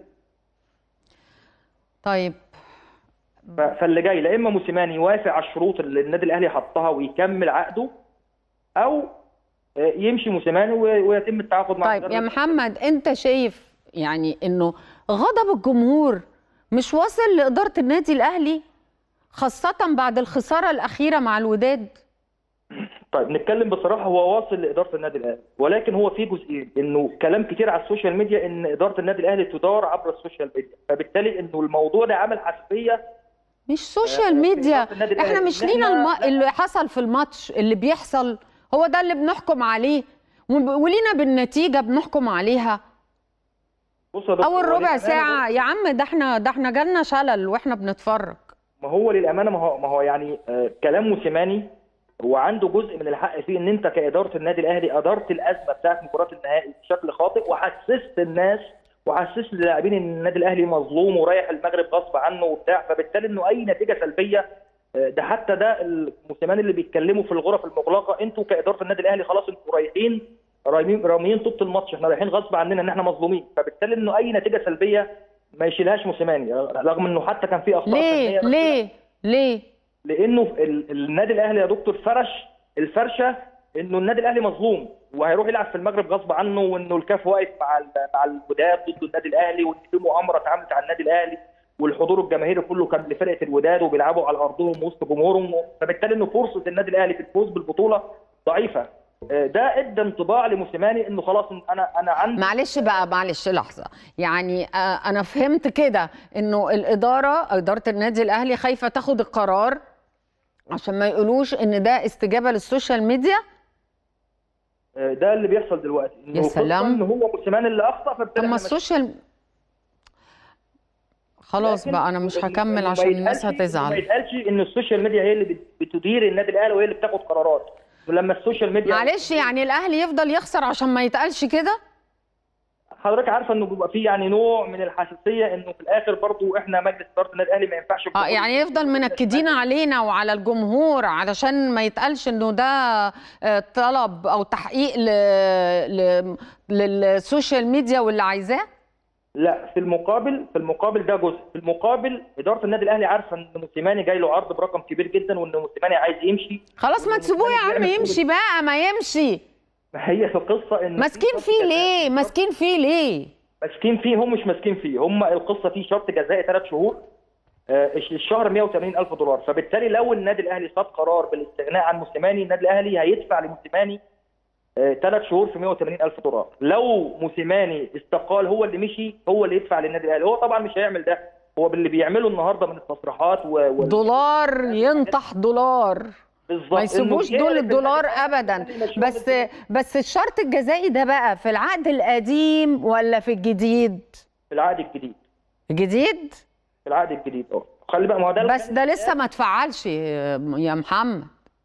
طيب فاللي جاي لا اما موسيماني يوافق على الشروط اللي النادي الاهلي حطها ويكمل عقده، او يمشي موسيماني ويتم التعاقد مع طيب يا محمد، انت شايف يعني انه غضب الجمهور مش واصل لاداره النادي الاهلي، خاصه بعد الخساره الاخيره مع الوداد؟ طيب نتكلم بصراحه، هو واصل لاداره النادي الاهلي، ولكن هو في جزئين، انه كلام كتير على السوشيال ميديا ان اداره النادي الاهلي تدار عبر السوشيال ميديا، فبالتالي انه الموضوع ده عمل حساسيه مش سوشيال ميديا، احنا مش لينا اللي حصل في الماتش، اللي بيحصل هو ده اللي بنحكم عليه، ولينا بالنتيجه بنحكم عليها. اول ربع ساعه يا عم، ده احنا جالنا شلل واحنا بنتفرج. ما هو للامانه، ما هو يعني كلام موسيماني وعنده جزء من الحق فيه، ان انت كاداره النادي الاهلي ادارت الازمه بتاعت مباراه النهائي بشكل خاطئ، وحسست الناس وحسست اللاعبين ان النادي الاهلي مظلوم ورايح المغرب غصب عنه وبتاع، فبالتالي انه اي نتيجه سلبيه، ده حتى ده الموسيماني اللي بيتكلموا في الغرف المغلقه، انتوا كاداره النادي الاهلي خلاص انتوا رايحين راميين طوبه الماتش، احنا رايحين غصب عننا ان احنا مظلومين، فبالتالي انه اي نتيجه سلبيه ما يشيلهاش موسيماني، رغم انه حتى كان في اخطاء فنيه. ليه؟ لانه النادي الاهلي يا دكتور فرش الفرشه انه النادي الاهلي مظلوم وهيروح يلعب في المغرب غصب عنه، وانه الكاف واقف مع الوداد ضد النادي الاهلي، وان في مؤامره اتعملت على النادي الاهلي، والحضور الجماهيري كله كان لفرقه الوداد وبيلعبوا على ارضهم وسط جمهورهم، فبالتالي انه فرصه النادي الاهلي في الفوز بالبطوله ضعيفه. ده ادى انطباع لموسيماني انه خلاص انا عندي. معلش لحظه، يعني انا فهمت كده انه اداره النادي الاهلي خايفه تاخد القرار عشان ما يقولوش ان ده استجابه للسوشيال ميديا. ده اللي بيحصل دلوقتي، يا سلام، ان هو موسيماني اللي اخطا، فبالتالي السوشيال خلاص بقى انا مش هكمل عشان الناس هتزعل. ما يتقالش ان السوشيال ميديا هي اللي بتدير النادي الاهلي وهي اللي بتاخد قرارات، ولما السوشيال ميديا معلش يعني الاهلي يفضل يخسر عشان ما يتقالش كده؟ حضرتك عارفه انه بيبقى فيه يعني نوع من الحساسيه، انه في الاخر برضه احنا مجلس اداره النادي الاهلي ما ينفعش يعني يفضل منكدين علينا وعلى الجمهور علشان ما يتقالش انه ده طلب او تحقيق للسوشيال ميديا واللي عايزاه. لا، في المقابل ده جزء، في المقابل اداره النادي الاهلي عارفه ان موسيماني جاي له عرض برقم كبير جدا، وان موسيماني عايز يمشي. خلاص ما تسيبوه يا عم يمشي بقى، ما يمشي. ما هي القصه ان ماسكين فيه ليه؟ ماسكين فيه، هم مش ماسكين فيه، هم القصه فيه شرط جزائي 3 شهور، الشهر $180,000، فبالتالي لو النادي الاهلي خد قرار بالاستغناء عن موسيماني، النادي الاهلي هيدفع لموسيماني 3 شهور في $180,000. لو موسيماني استقال هو اللي مشي، هو اللي يدفع للنادي الاهلي. هو طبعا مش هيعمل ده، هو باللي بيعمله النهارده من التصريحات دولار ينطح دولار بالظبط، ما يسيبوش دول الدولار ابدا. بس الشرط الجزائي ده بقى في العقد القديم ولا في الجديد؟ في العقد الجديد. الجديد؟ في العقد الجديد. خلي بقى، ما هو ده بس ده لسه ما اتفعلش يا محمد.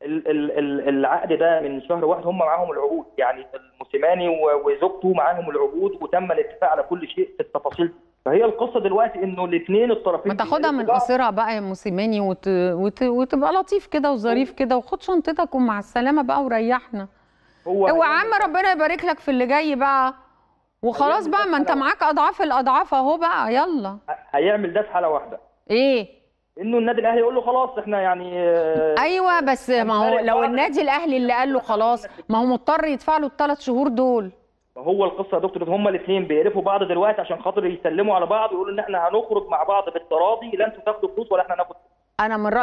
العقد ده من شهر 1 هم معاهم العقود، يعني الموسيماني وزوجته معاهم العقود، وتم الاتفاق على كل شيء في التفاصيل. فهي القصه دلوقتي انه الاثنين الطرفين ما تاخدها من قصيرها بقى يا موسيماني وتبقى لطيف كده وظريف كده، وخد شنطتك ومع السلامه بقى وريحنا. هو يا عم ربنا يبارك لك في اللي جاي بقى، وخلاص بقى، ما انت معاك اضعاف الاضعاف اهو بقى، يلا. هيعمل ده في حاله واحده. ايه؟ انه النادي الاهلي يقول له خلاص احنا يعني ايوه، بس ما هو لو النادي الاهلي اللي قال له خلاص، ما هو مضطر يدفع له ال3 شهور دول. ما هو القصه يا دكتور، هما الاثنين بيقرفوا بعض دلوقتي عشان خاطر يسلموا على بعض ويقولوا ان احنا هنخرج مع بعض بالتراضي، لا انتوا تاخدوا فلوس ولا احنا ناخد. انا من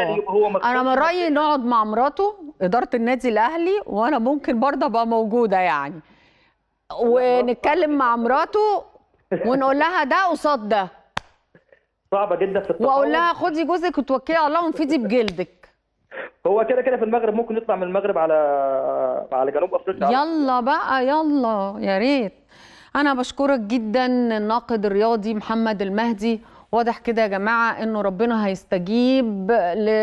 رايي نقعد مع مراته اداره النادي الاهلي، وانا ممكن برضه ابقى موجوده يعني، ونتكلم مع مراته ونقول لها ده قصاد ده. صعبه جدا في التفاوض، واقول لها خدي جوزك وتوكلي على الله وانفدي بجلدك. هو كده في المغرب، ممكن نطلع من المغرب على جنوب افريقيا. يلا بقى يلا، يا ريت. انا بشكرك جدا الناقد الرياضي محمد المهدي. واضح كده يا جماعه انه ربنا هيستجيب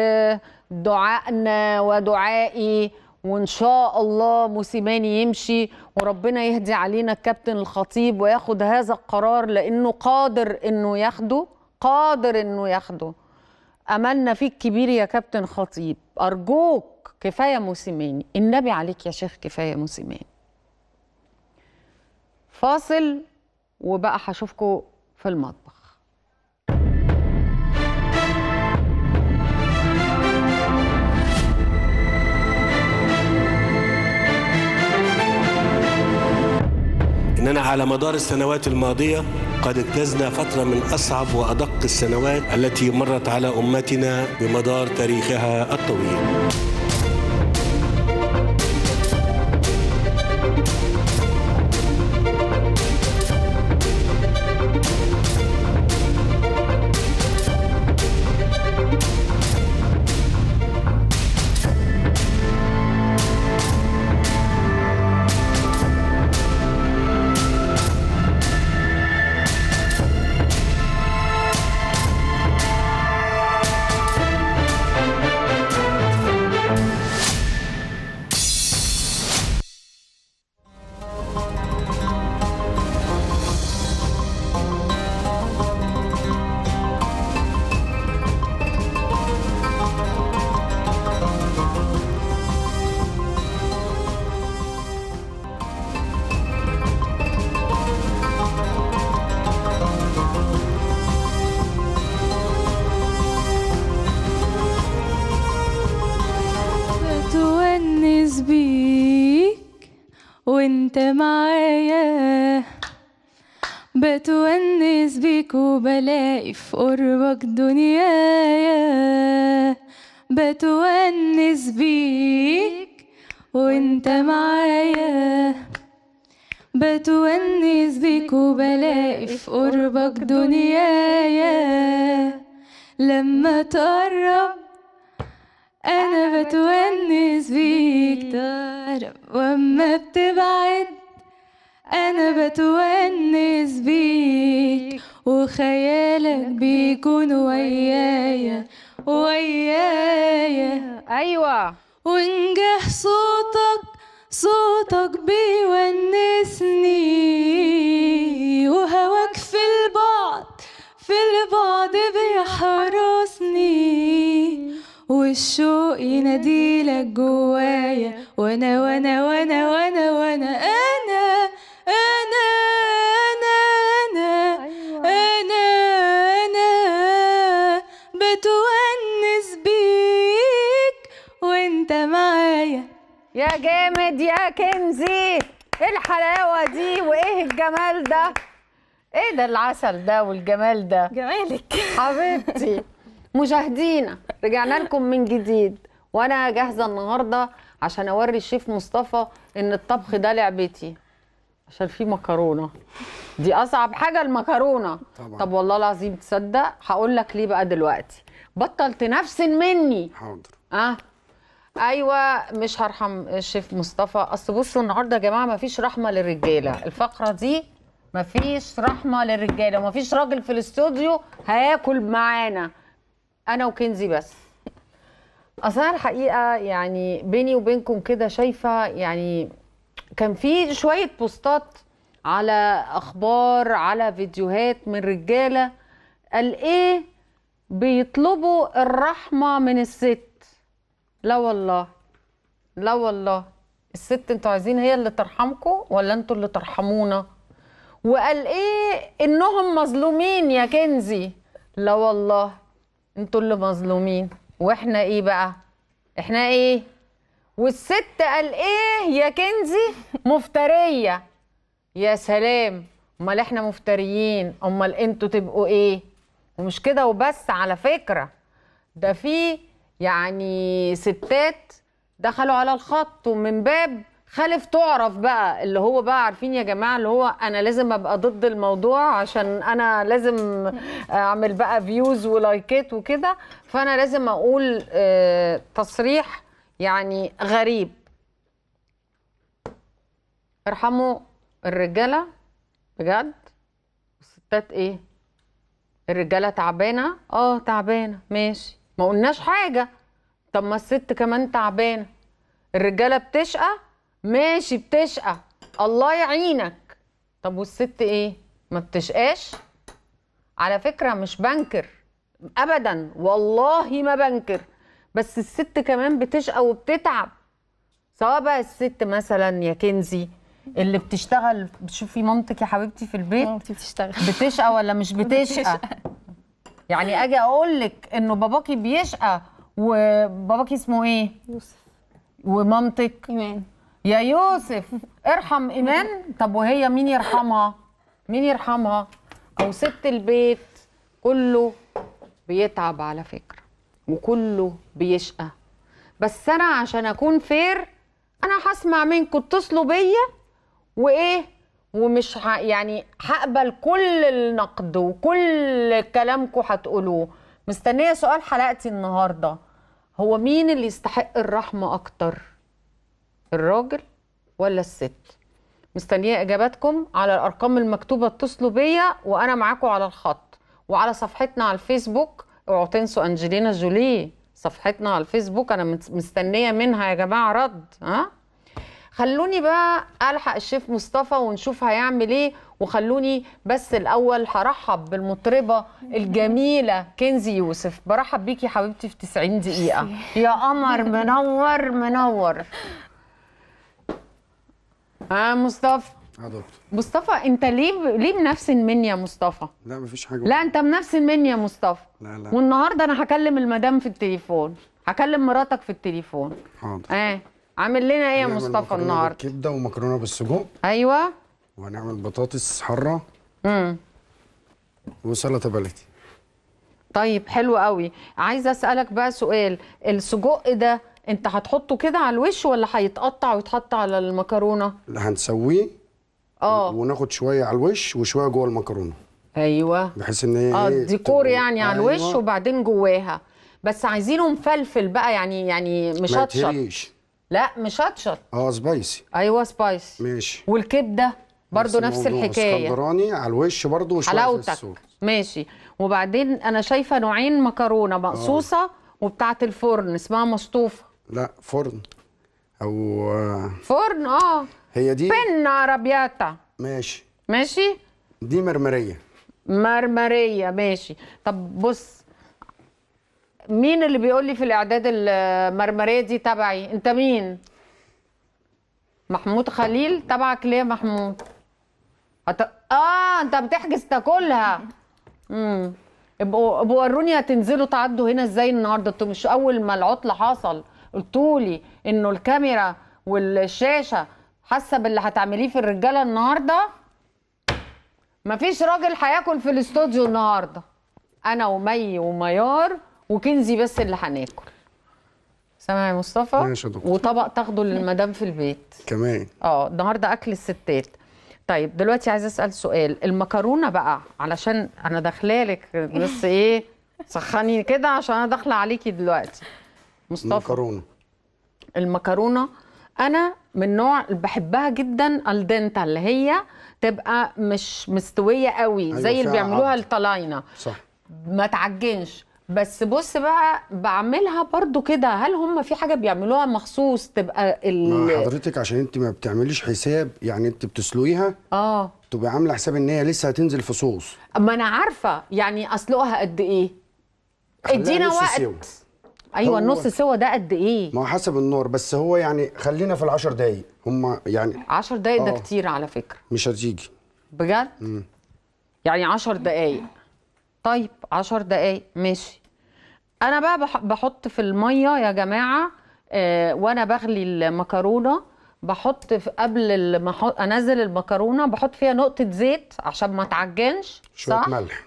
لدعائنا ودعائي، وان شاء الله موسيماني يمشي، وربنا يهدي علينا الكابتن الخطيب وياخد هذا القرار، لانه قادر انه ياخده. املنا فيك كبير يا كابتن خطيب، ارجوك كفايه موسيماني، النبي عليك يا شيخ كفايه موسيماني. فاصل وبقى هشوفكم في المطبخ. إننا على مدار السنوات الماضية قد اجتزنا فترة من أصعب وأدق السنوات التي مرت على أمتنا بمدار تاريخها الطويل. وانت معايا، بتونس بيك وبلاقي في قربك دنيايا، بتونس بيك وانت معايا، بتونس بيك وبلاقي في قربك دنيايا، لما تقرب انا بتونس بيك تقرب، واما بتبعد انا بتونس بيك، وخيالك بيكون ويايا ويايا. ايوه ونجح صوتك بيونسني، وهواك في البعد بيحرسني، والشوق يناديلك جوايا، وانا وانا وانا وانا وانا انا انا انا انا انا بتونس بيك وانت معايا. يا جامد يا كنزي، ايه الحلاوه دي وايه الجمال ده؟ ايه ده العسل ده والجمال ده؟ جمالك حبيبتي. مشاهدينا رجعنا لكم من جديد، وانا جاهزه النهارده عشان اوري الشيف مصطفى ان الطبخ ده لعبتي، عشان في مكرونه. دي اصعب حاجه المكرونه طبعا. طب والله العظيم تصدق هقول لك ليه بقى دلوقتي. بطل تنفسن مني. حاضر. ايوه مش هرحم الشيف مصطفى. اصل بصوا النهارده يا جماعه مفيش رحمه للرجاله، الفقره دي مفيش رحمه للرجاله، ومفيش راجل في الاستوديو هياكل معانا، انا وكنزي بس. اصل الحقيقه يعني بيني وبينكم كده شايفه، يعني كان في شويه بوستات على اخبار على فيديوهات من رجاله قال ايه بيطلبوا الرحمه من الست. لا والله لا والله، الست انتوا عايزين هي اللي ترحمكم ولا انتوا اللي ترحمونا؟ وقال ايه انهم مظلومين يا كنزي. لا والله انتوا اللي مظلومين، واحنا ايه بقى؟ احنا ايه؟ والست قال ايه يا كنزي؟ مفترية. يا سلام، امال احنا مفتريين، امال انتوا تبقوا ايه؟ ومش كده وبس على فكرة، ده في يعني ستات دخلوا على الخط ومن باب خالف تعرف بقى، اللي هو بقى عارفين يا جماعة اللي هو أنا لازم أبقى ضد الموضوع عشان أنا لازم أعمل بقى فيوز ولايكات وكده، فأنا لازم أقول تصريح يعني غريب. ارحموا الرجالة بجد. الستات إيه؟ الرجالة تعبانة؟ تعبانة ماشي، ما قلناش حاجة. طب ما الست كمان تعبانة. الرجالة بتشقى؟ ماشي بتشقى، الله يعينك. طب والست ايه؟ ما بتشقاش؟ على فكرة مش بنكر ابدا، والله ما بنكر، بس الست كمان بتشقى وبتتعب. سواء بقى الست مثلا يا كنزي اللي بتشتغل، بتشوفي مامتك يا حبيبتي في البيت مامتي بتشتغل، بتشقى ولا مش بتشقى؟ يعني اجي اقول لك انه باباكي بيشقى، وباباكي اسمه ايه؟ يوسف. ومامتك؟ إيمان. يا يوسف ارحم إيمان. طب وهي مين يرحمها؟ مين يرحمها؟ أو ست البيت كله بيتعب على فكرة، وكله بيشقى. بس أنا عشان أكون فير أنا هسمع منكم، اتصلوا بيا وإيه، ومش يعني هقبل كل النقد وكل كلامكم هتقولوه. مستنية سؤال حلقتي النهاردة، هو مين اللي يستحق الرحمة أكتر؟ الراجل ولا الست؟ مستنيه اجاباتكم على الارقام المكتوبه، اتصلوا بيا وانا معاكم على الخط، وعلى صفحتنا على الفيسبوك. اوعوا تنسوا انجلينا جولي، صفحتنا على الفيسبوك انا مستنيه منها يا جماعه رد. خلوني بقى الحق الشيف مصطفى ونشوف هيعمل ايه. وخلوني بس الاول هرحب بالمطربه الجميله كنزي يوسف. برحب بيكي يا حبيبتي في 90 دقيقه يا قمر، منور منور. مصطفى. دكتور مصطفى انت ليه منفسن مني يا مصطفى؟ لا مفيش حاجه. لا انت منفسن مني يا مصطفى. لا. والنهارده انا هكلم المدام في التليفون، هكلم مراتك في التليفون. حاضر. عامل لنا ايه يا هنعمل مصطفى مكرونة النهارده؟ بالكبده ومكرونه بالسجق، ايوه. وهنعمل بطاطس حاره امم وسلطه بلدي. طيب حلو قوي. عايزه اسالك بقى سؤال، السجق ده انت هتحطه كده على الوش ولا هيتقطع ويتحط على المكرونه؟ هنسويه اه وناخد شويه على الوش وشويه جوه المكرونه، ايوه. بحيث ان هي ديكور يعني على الوش أيوة. وبعدين جواها، بس عايزينه مفلفل بقى، يعني ما مشطشط. يتهريش. لا مشطشط. سبايسي. ايوه سبايسي. ماشي. والكبده برضو نفس الموضوع. الحكايه، اسكندراني على الوش برضو وشويه في حلاوتك. الصوص. ماشي. وبعدين انا شايفه نوعين مكرونه، مقصوصه وبتاعه الفرن اسمها مشطوفه. لا فرن او فرن هي دي بينا عربياتا. ماشي. ماشي. دي مرمريه. مرمريه ماشي. طب بص، مين اللي بيقول لي في الاعداد المرمريه دي تبعي؟ انت مين؟ محمود خليل. تبعك ليه يا محمود؟ انت بتحجز تاكلها. ابقوا وروني هتنزلوا تعدوا هنا ازاي النهارده. انتوا مش اول ما العطله حصل قلتولي انه الكاميرا والشاشه حاسه باللي هتعمليه في الرجاله النهارده؟ مفيش راجل هياكل في الاستوديو النهارده، انا ومي وميار وكنزي بس اللي هناكل. سامع يا مصطفى؟ ماشي يا دكتور. وطبق تاخده للمدام في البيت كمان. النهارده اكل الستات. طيب دلوقتي عايزه اسال سؤال، المكرونه بقى علشان انا داخلالك بس ايه سخني كده عشان انا داخله عليكي دلوقتي مصطفى. المكرونه انا من نوع اللي بحبها جدا الدنتا، اللي هي تبقى مش مستويه قوي. أيوة زي اللي بيعملوها عض. الطلاينه، صح، ما تعجنش. بس بص بقى بعملها برضو كده، هل هم في حاجه بيعملوها مخصوص تبقى مع حضرتك عشان انت ما بتعمليش حساب، يعني انت بتسلقيها تبقى عامله حساب ان هي لسه هتنزل في صوص. ما انا عارفه يعني اسلقها قد ايه. ادينا وقت سوا. ايوه النص سوا ده قد ايه؟ ما هو حسب النار، بس هو يعني خلينا في ال10 دقايق. هم يعني 10 دقايق ده كتير على فكره. مش هتيجي بجد؟ يعني 10 دقايق. طيب 10 دقايق ماشي. انا بقى بحط في الميه يا جماعه وانا بغلي المكرونه، بحط في قبل ما انزل المكرونه بحط فيها نقطه زيت عشان ما تعجنش. شويه صح؟ ملح.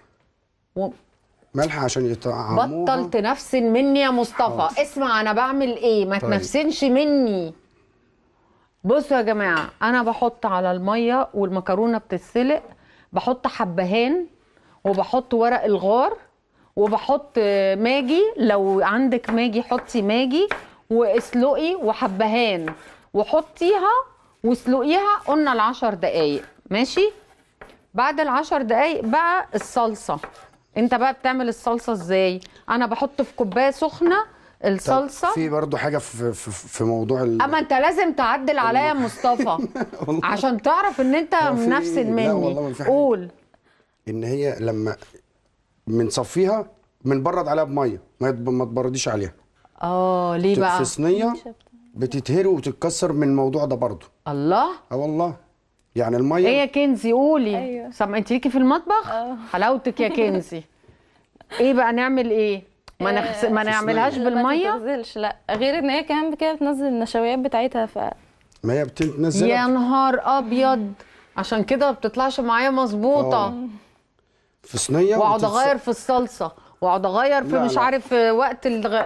ملح عشان يطعموها. بطل تنفسن مني يا مصطفى. اسمع انا بعمل ايه، ما تنفسنش مني. بصوا يا جماعه، انا بحط على الميه والمكرونه بتتسلق، بحط حبهان وبحط ورق الغار وبحط ماجي، لو عندك ماجي حطي ماجي واسلقي، وحبهان وحطيها واسلقيها. قلنا ال10 دقايق ماشي. بعد ال10 دقايق بقى الصلصه. انت بقى بتعمل الصلصه ازاي؟ انا بحط في كوبايه سخنه الصلصه. في برضو حاجه في موضوع اما انت لازم تعدل عليا يا مصطفى عشان تعرف ان انت منفسن مني. لا والله ما في حاجه. قول. ان هي لما بنصفيها بنبرد عليها بميه، ما تبرديش عليها. ليه بقى؟ في صينيه بتتهري وتتكسر من الموضوع ده برضو. الله. والله يعني الميه. ايه يا كنزي قولي. أيوة. سامعه انت ليكي في المطبخ؟ حلاوتك يا كنزي. ايه بقى نعمل ايه؟ ما نعملهاش بالميه؟ ما تنزلش، لا غير ان هي كمان كده بتنزل النشويات بتاعتها. ما هي بتنزل. يا نهار ابيض، عشان كده ما بتطلعش معايا مظبوطه. في صينيه واقعد اغير في الصلصه واقعد اغير في مش عارف وقت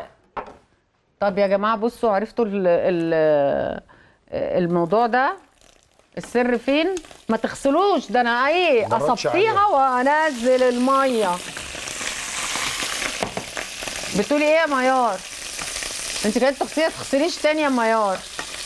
طب يا جماعه بصوا، عرفتوا الموضوع ده السر فين؟ ما تغسلوش ده، انا ايه اصفيها وانزل الميه. بتقولي ايه يا ميار؟ انت كده تغسليها تغسليش تاني يا ميار.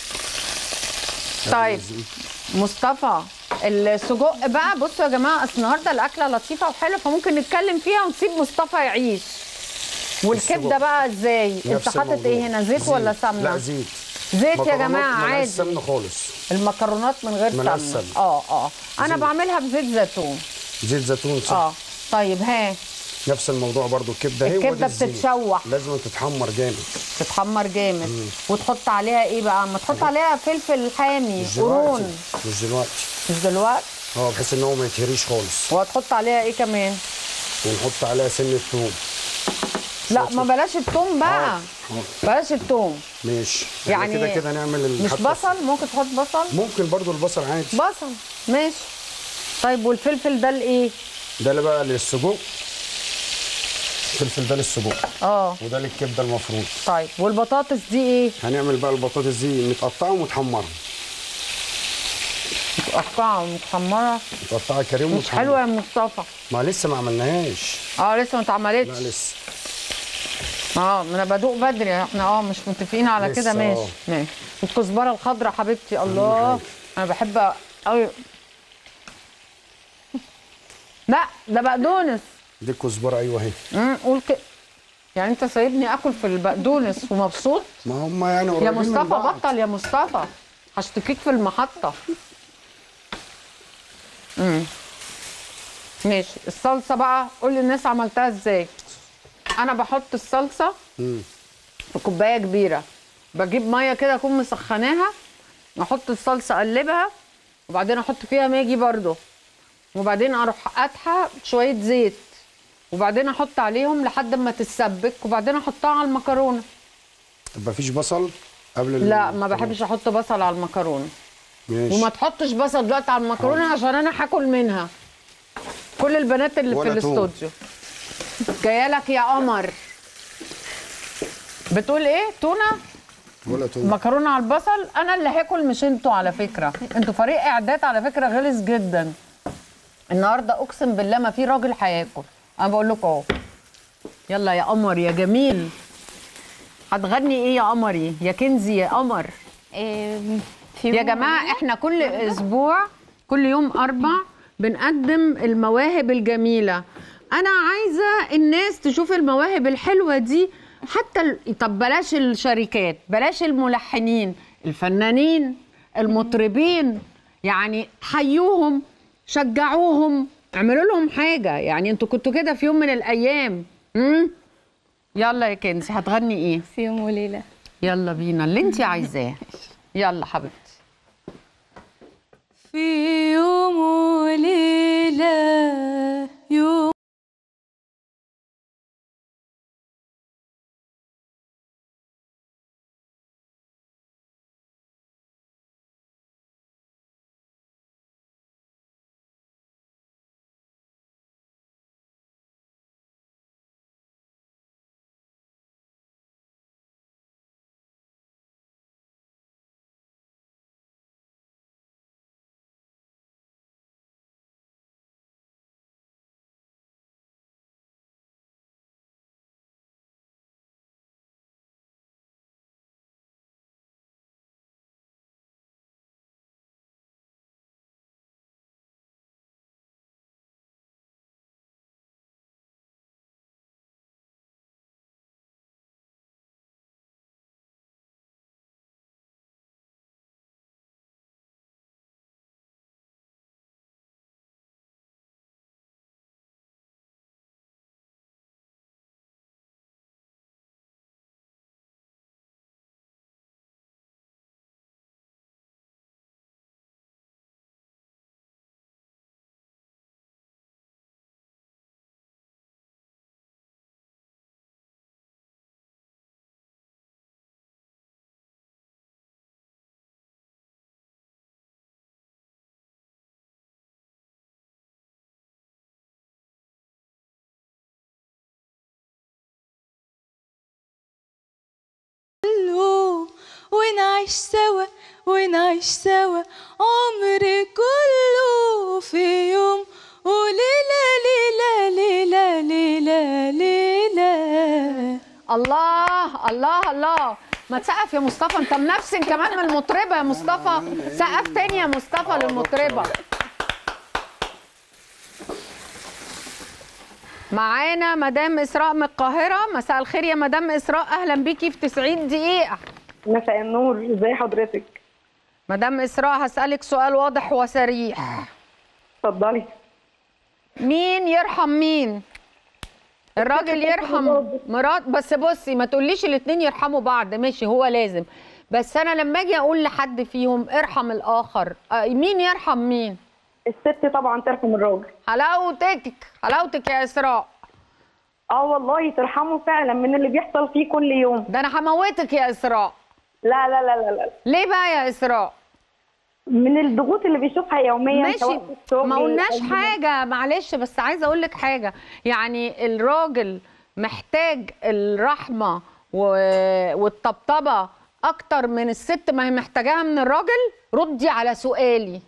طيب مصطفى السجق بقى، بصوا يا جماعه اصل النهارده الاكله لطيفه وحلوه فممكن نتكلم فيها ونسيب مصطفى يعيش. والكبده بقى ازاي؟ انت حاطط ايه هنا، زيت ولا سمنه؟ لا زيت. زيت يا جماعه عادي. ملهاش سمنه خالص. المكرونات من غير سمنه. انا بعملها بزيت زيتون. زيت زيتون صح. طيب نفس الموضوع برضو. الكبده الكبده بتتشوح، لازم تتحمر جامد. تتحمر جامد. وتحط عليها ايه بقى؟ ما تحط عليها فلفل حامي قرون. مش دلوقتي. مش دلوقتي؟ بحيث ان هو ما يتهريش خالص. وهتحط عليها ايه كمان؟ ونحط عليها سنه ثوم. لا ما بلاش التوم بقى. بلاش التوم. ماشي يعني كده كده نعمل مش بصل؟ ممكن تحط بصل؟ ممكن برضو البصل عادي. بصل ماشي. طيب والفلفل ده لايه؟ ده اللي بقى للسجق. الفلفل ده للسجق. وده للكبده المفروض. طيب والبطاطس دي ايه؟ هنعمل بقى البطاطس دي متقطعه ومتحمره. متقطعه ومتحمره؟ متقطعه كريم مش حلوه يا مصطفى. ما لسه ما عملناهاش. لسه ما اتعملتش. لا لسه. ما انا بدوق بدري، احنا مش متفقين على كده. ماشي ماشي. والكزبره الخضراء حبيبتي. الله انا بحبها قوي. لا ده بقدونس. دي الكزبره. ايوه اهي. قول كده. يعني انت سايبني اكل في البقدونس ومبسوط؟ ما هم يعني قريبين يا من مصطفى بعض. بطل يا مصطفى، هشتكيك في المحطه. ماشي. الصلصه بقى قول للناس عملتها ازاي. انا بحط الصلصه في كوبايه كبيره، بجيب ميه كده اكون مسخناها، احط الصلصه اقلبها، وبعدين احط فيها ماجي برضو، وبعدين اروح قاتحه شويه زيت، وبعدين احط عليهم لحد ما تتسبك، وبعدين احطها على المكرونه. طب مفيش بصل قبل؟ لا ما بحبش احط بصل على المكرونه. ماشي. وما تحطش بصل دلوقتي على المكرونه عشان انا هاكل منها. كل البنات اللي في الاستوديو جايه لك يا قمر. بتقول ايه؟ تونه؟ ولا تونه. مكرونه على البصل. انا اللي هاكل مش انتوا على فكره. انتوا فريق اعداد على فكره غلس جدا. النهارده اقسم بالله ما في راجل هياكل. انا بقول لكم اهو. يلا يا قمر يا جميل. هتغني ايه يا قمري يا كنزي يا قمر؟ يا جماعه احنا كل اسبوع كل يوم 4 بنقدم المواهب الجميله. انا عايزه الناس تشوف المواهب الحلوه دي. حتى طب بلاش الشركات، بلاش الملحنين، الفنانين المطربين، يعني حيوهم شجعوهم اعملوا لهم حاجه. يعني انتوا كنتوا كده في يوم من الايام. يلا يا كنزي هتغني ايه؟ في يوم وليله. يلا بينا اللي انت عايزاه. يلا حبيبتي. في يوم وليله يوم ونعيش سوا ونعيش سوا عمري كله في يوم وليلة ليلة ليلة ليلة ليلة. الله الله الله. ما تسقف يا مصطفى، انت منفسن كمان من المطربه يا مصطفى. سقف تاني يا مصطفى للمطربه. معانا مدام اسراء من القاهره. مساء الخير يا مدام اسراء، اهلا بيكي في 90 دقيقه. مساء النور، ازي حضرتك؟ مدام اسراء هسألك سؤال واضح وصريح. اتفضلي. مين يرحم مين؟ الراجل يرحم مرات؟ بس بصي ما تقوليش الاتنين يرحموا بعض، ماشي هو لازم، بس انا لما اجي اقول لحد فيهم ارحم الاخر، مين يرحم مين؟ الست طبعا ترحم الراجل. حلاوتك حلاوتك يا اسراء. والله ترحمه فعلا من اللي بيحصل فيه كل يوم. ده انا هموتك يا اسراء. لا لا لا لا لا. ليه بقى يا اسراء؟ من الضغوط اللي بيشوفها يوميا. ماشي، ما قلناش حاجه، معلش، بس عايزه اقول لك حاجه. يعني الراجل محتاج الرحمه والطبطبه اكتر من الست ما هي محتاجاها من الراجل. ردي على سؤالي.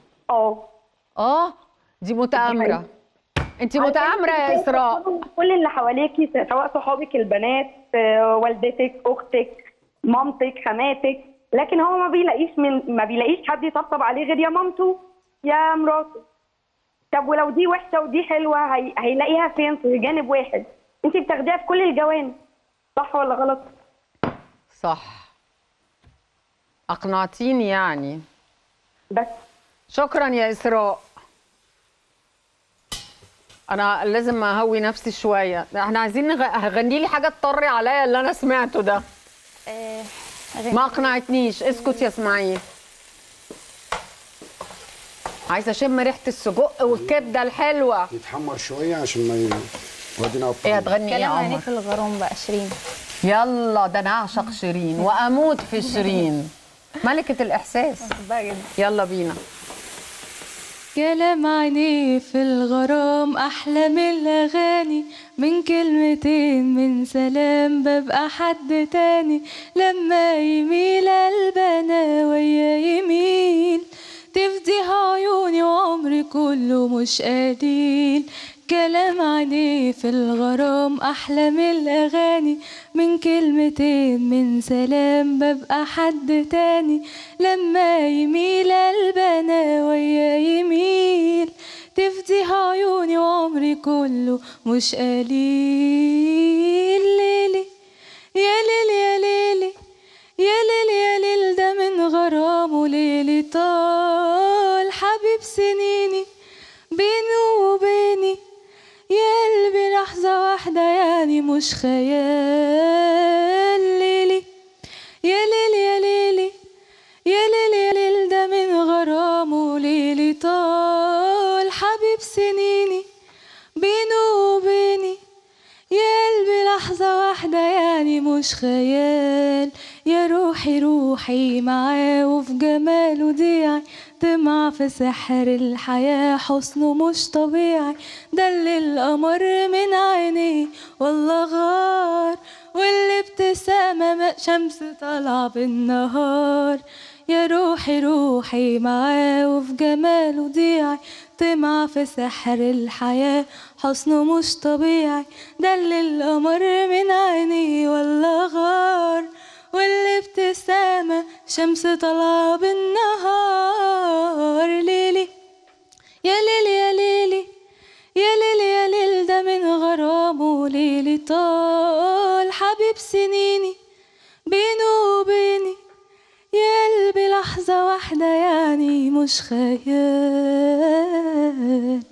دي متآمره. انت متآمره يا اسراء. كل اللي حواليكي سواء صحابك البنات، والدتك، اختك، مامتك، حماتك، لكن هو ما بيلاقيش حد يطبطب عليه غير يا مامته يا مراته. طب ولو دي وحشه ودي حلوه هيلاقيها فين؟ في جانب واحد. انت بتاخديها في كل الجوانب. صح ولا غلط؟ صح. اقنعتيني يعني. بس شكرا يا اسراء. انا لازم اهوي نفسي شويه. احنا عايزين هغني لي حاجه تطري عليا اللي انا سمعته ده. ما اقنعتنيش. اسكت يا اسماعيل. عايزه اشم ريحه السجق والكبده الحلوه. يتحمر شويه عشان ما يودينا ابطال. ايه هتغني ايه يا عمر؟ كلام في الغرام بقى شيرين. يلا، ده انا اعشق شيرين واموت في شيرين. ملكه الاحساس. يلا بينا. كلام عينيه في الغرام أحلى من الأغاني، من كلمتين من سلام ببقى حد تاني، لما يميل قلبنا ويا يميل تفديها عيوني وعمري كله مش قليل. كلام عينيه في الغرام أحلى من الأغاني، من كلمتين من سلام ببقى حد تاني، لما يميل قلبنا ويا يميل تفديها عيوني وعمري كله مش قليل. ليلي يا ليلي يا ليلي يا ليلي يا ليل، ده من غرامه ليلي طال حبيب سنيني بيني وبيني، يا قلبي لحظة واحدة يعني مش خيال. ليلي يا ليلي يا ليلي يا ليلي يا ليل، ده من غرامه ليلي طال حبيب سنيني بيني وبيني، يا قلبي لحظة واحدة يعني مش خيال. يا روحي روحي معاه وفي جماله ضيعي، طمع في سحر الحياة حسنه مش طبيعي، دل القمر من عينيه والله غار، والابتسامة شمس طالعة بالنهار. يا روحي روحي معاه وفي جماله ضيعي، طمع في سحر الحياة حسنه مش طبيعي، دل القمر من عينيه والله غار، والابتسامة شمس طالعة بالنهار. ليلي يا ليلي يا ليلي يا ليلي يا ليل، ده من غرامه ليلي طال حبيب سنيني بيني وبيني، يا قلبي لحظة واحدة يعني مش خيال.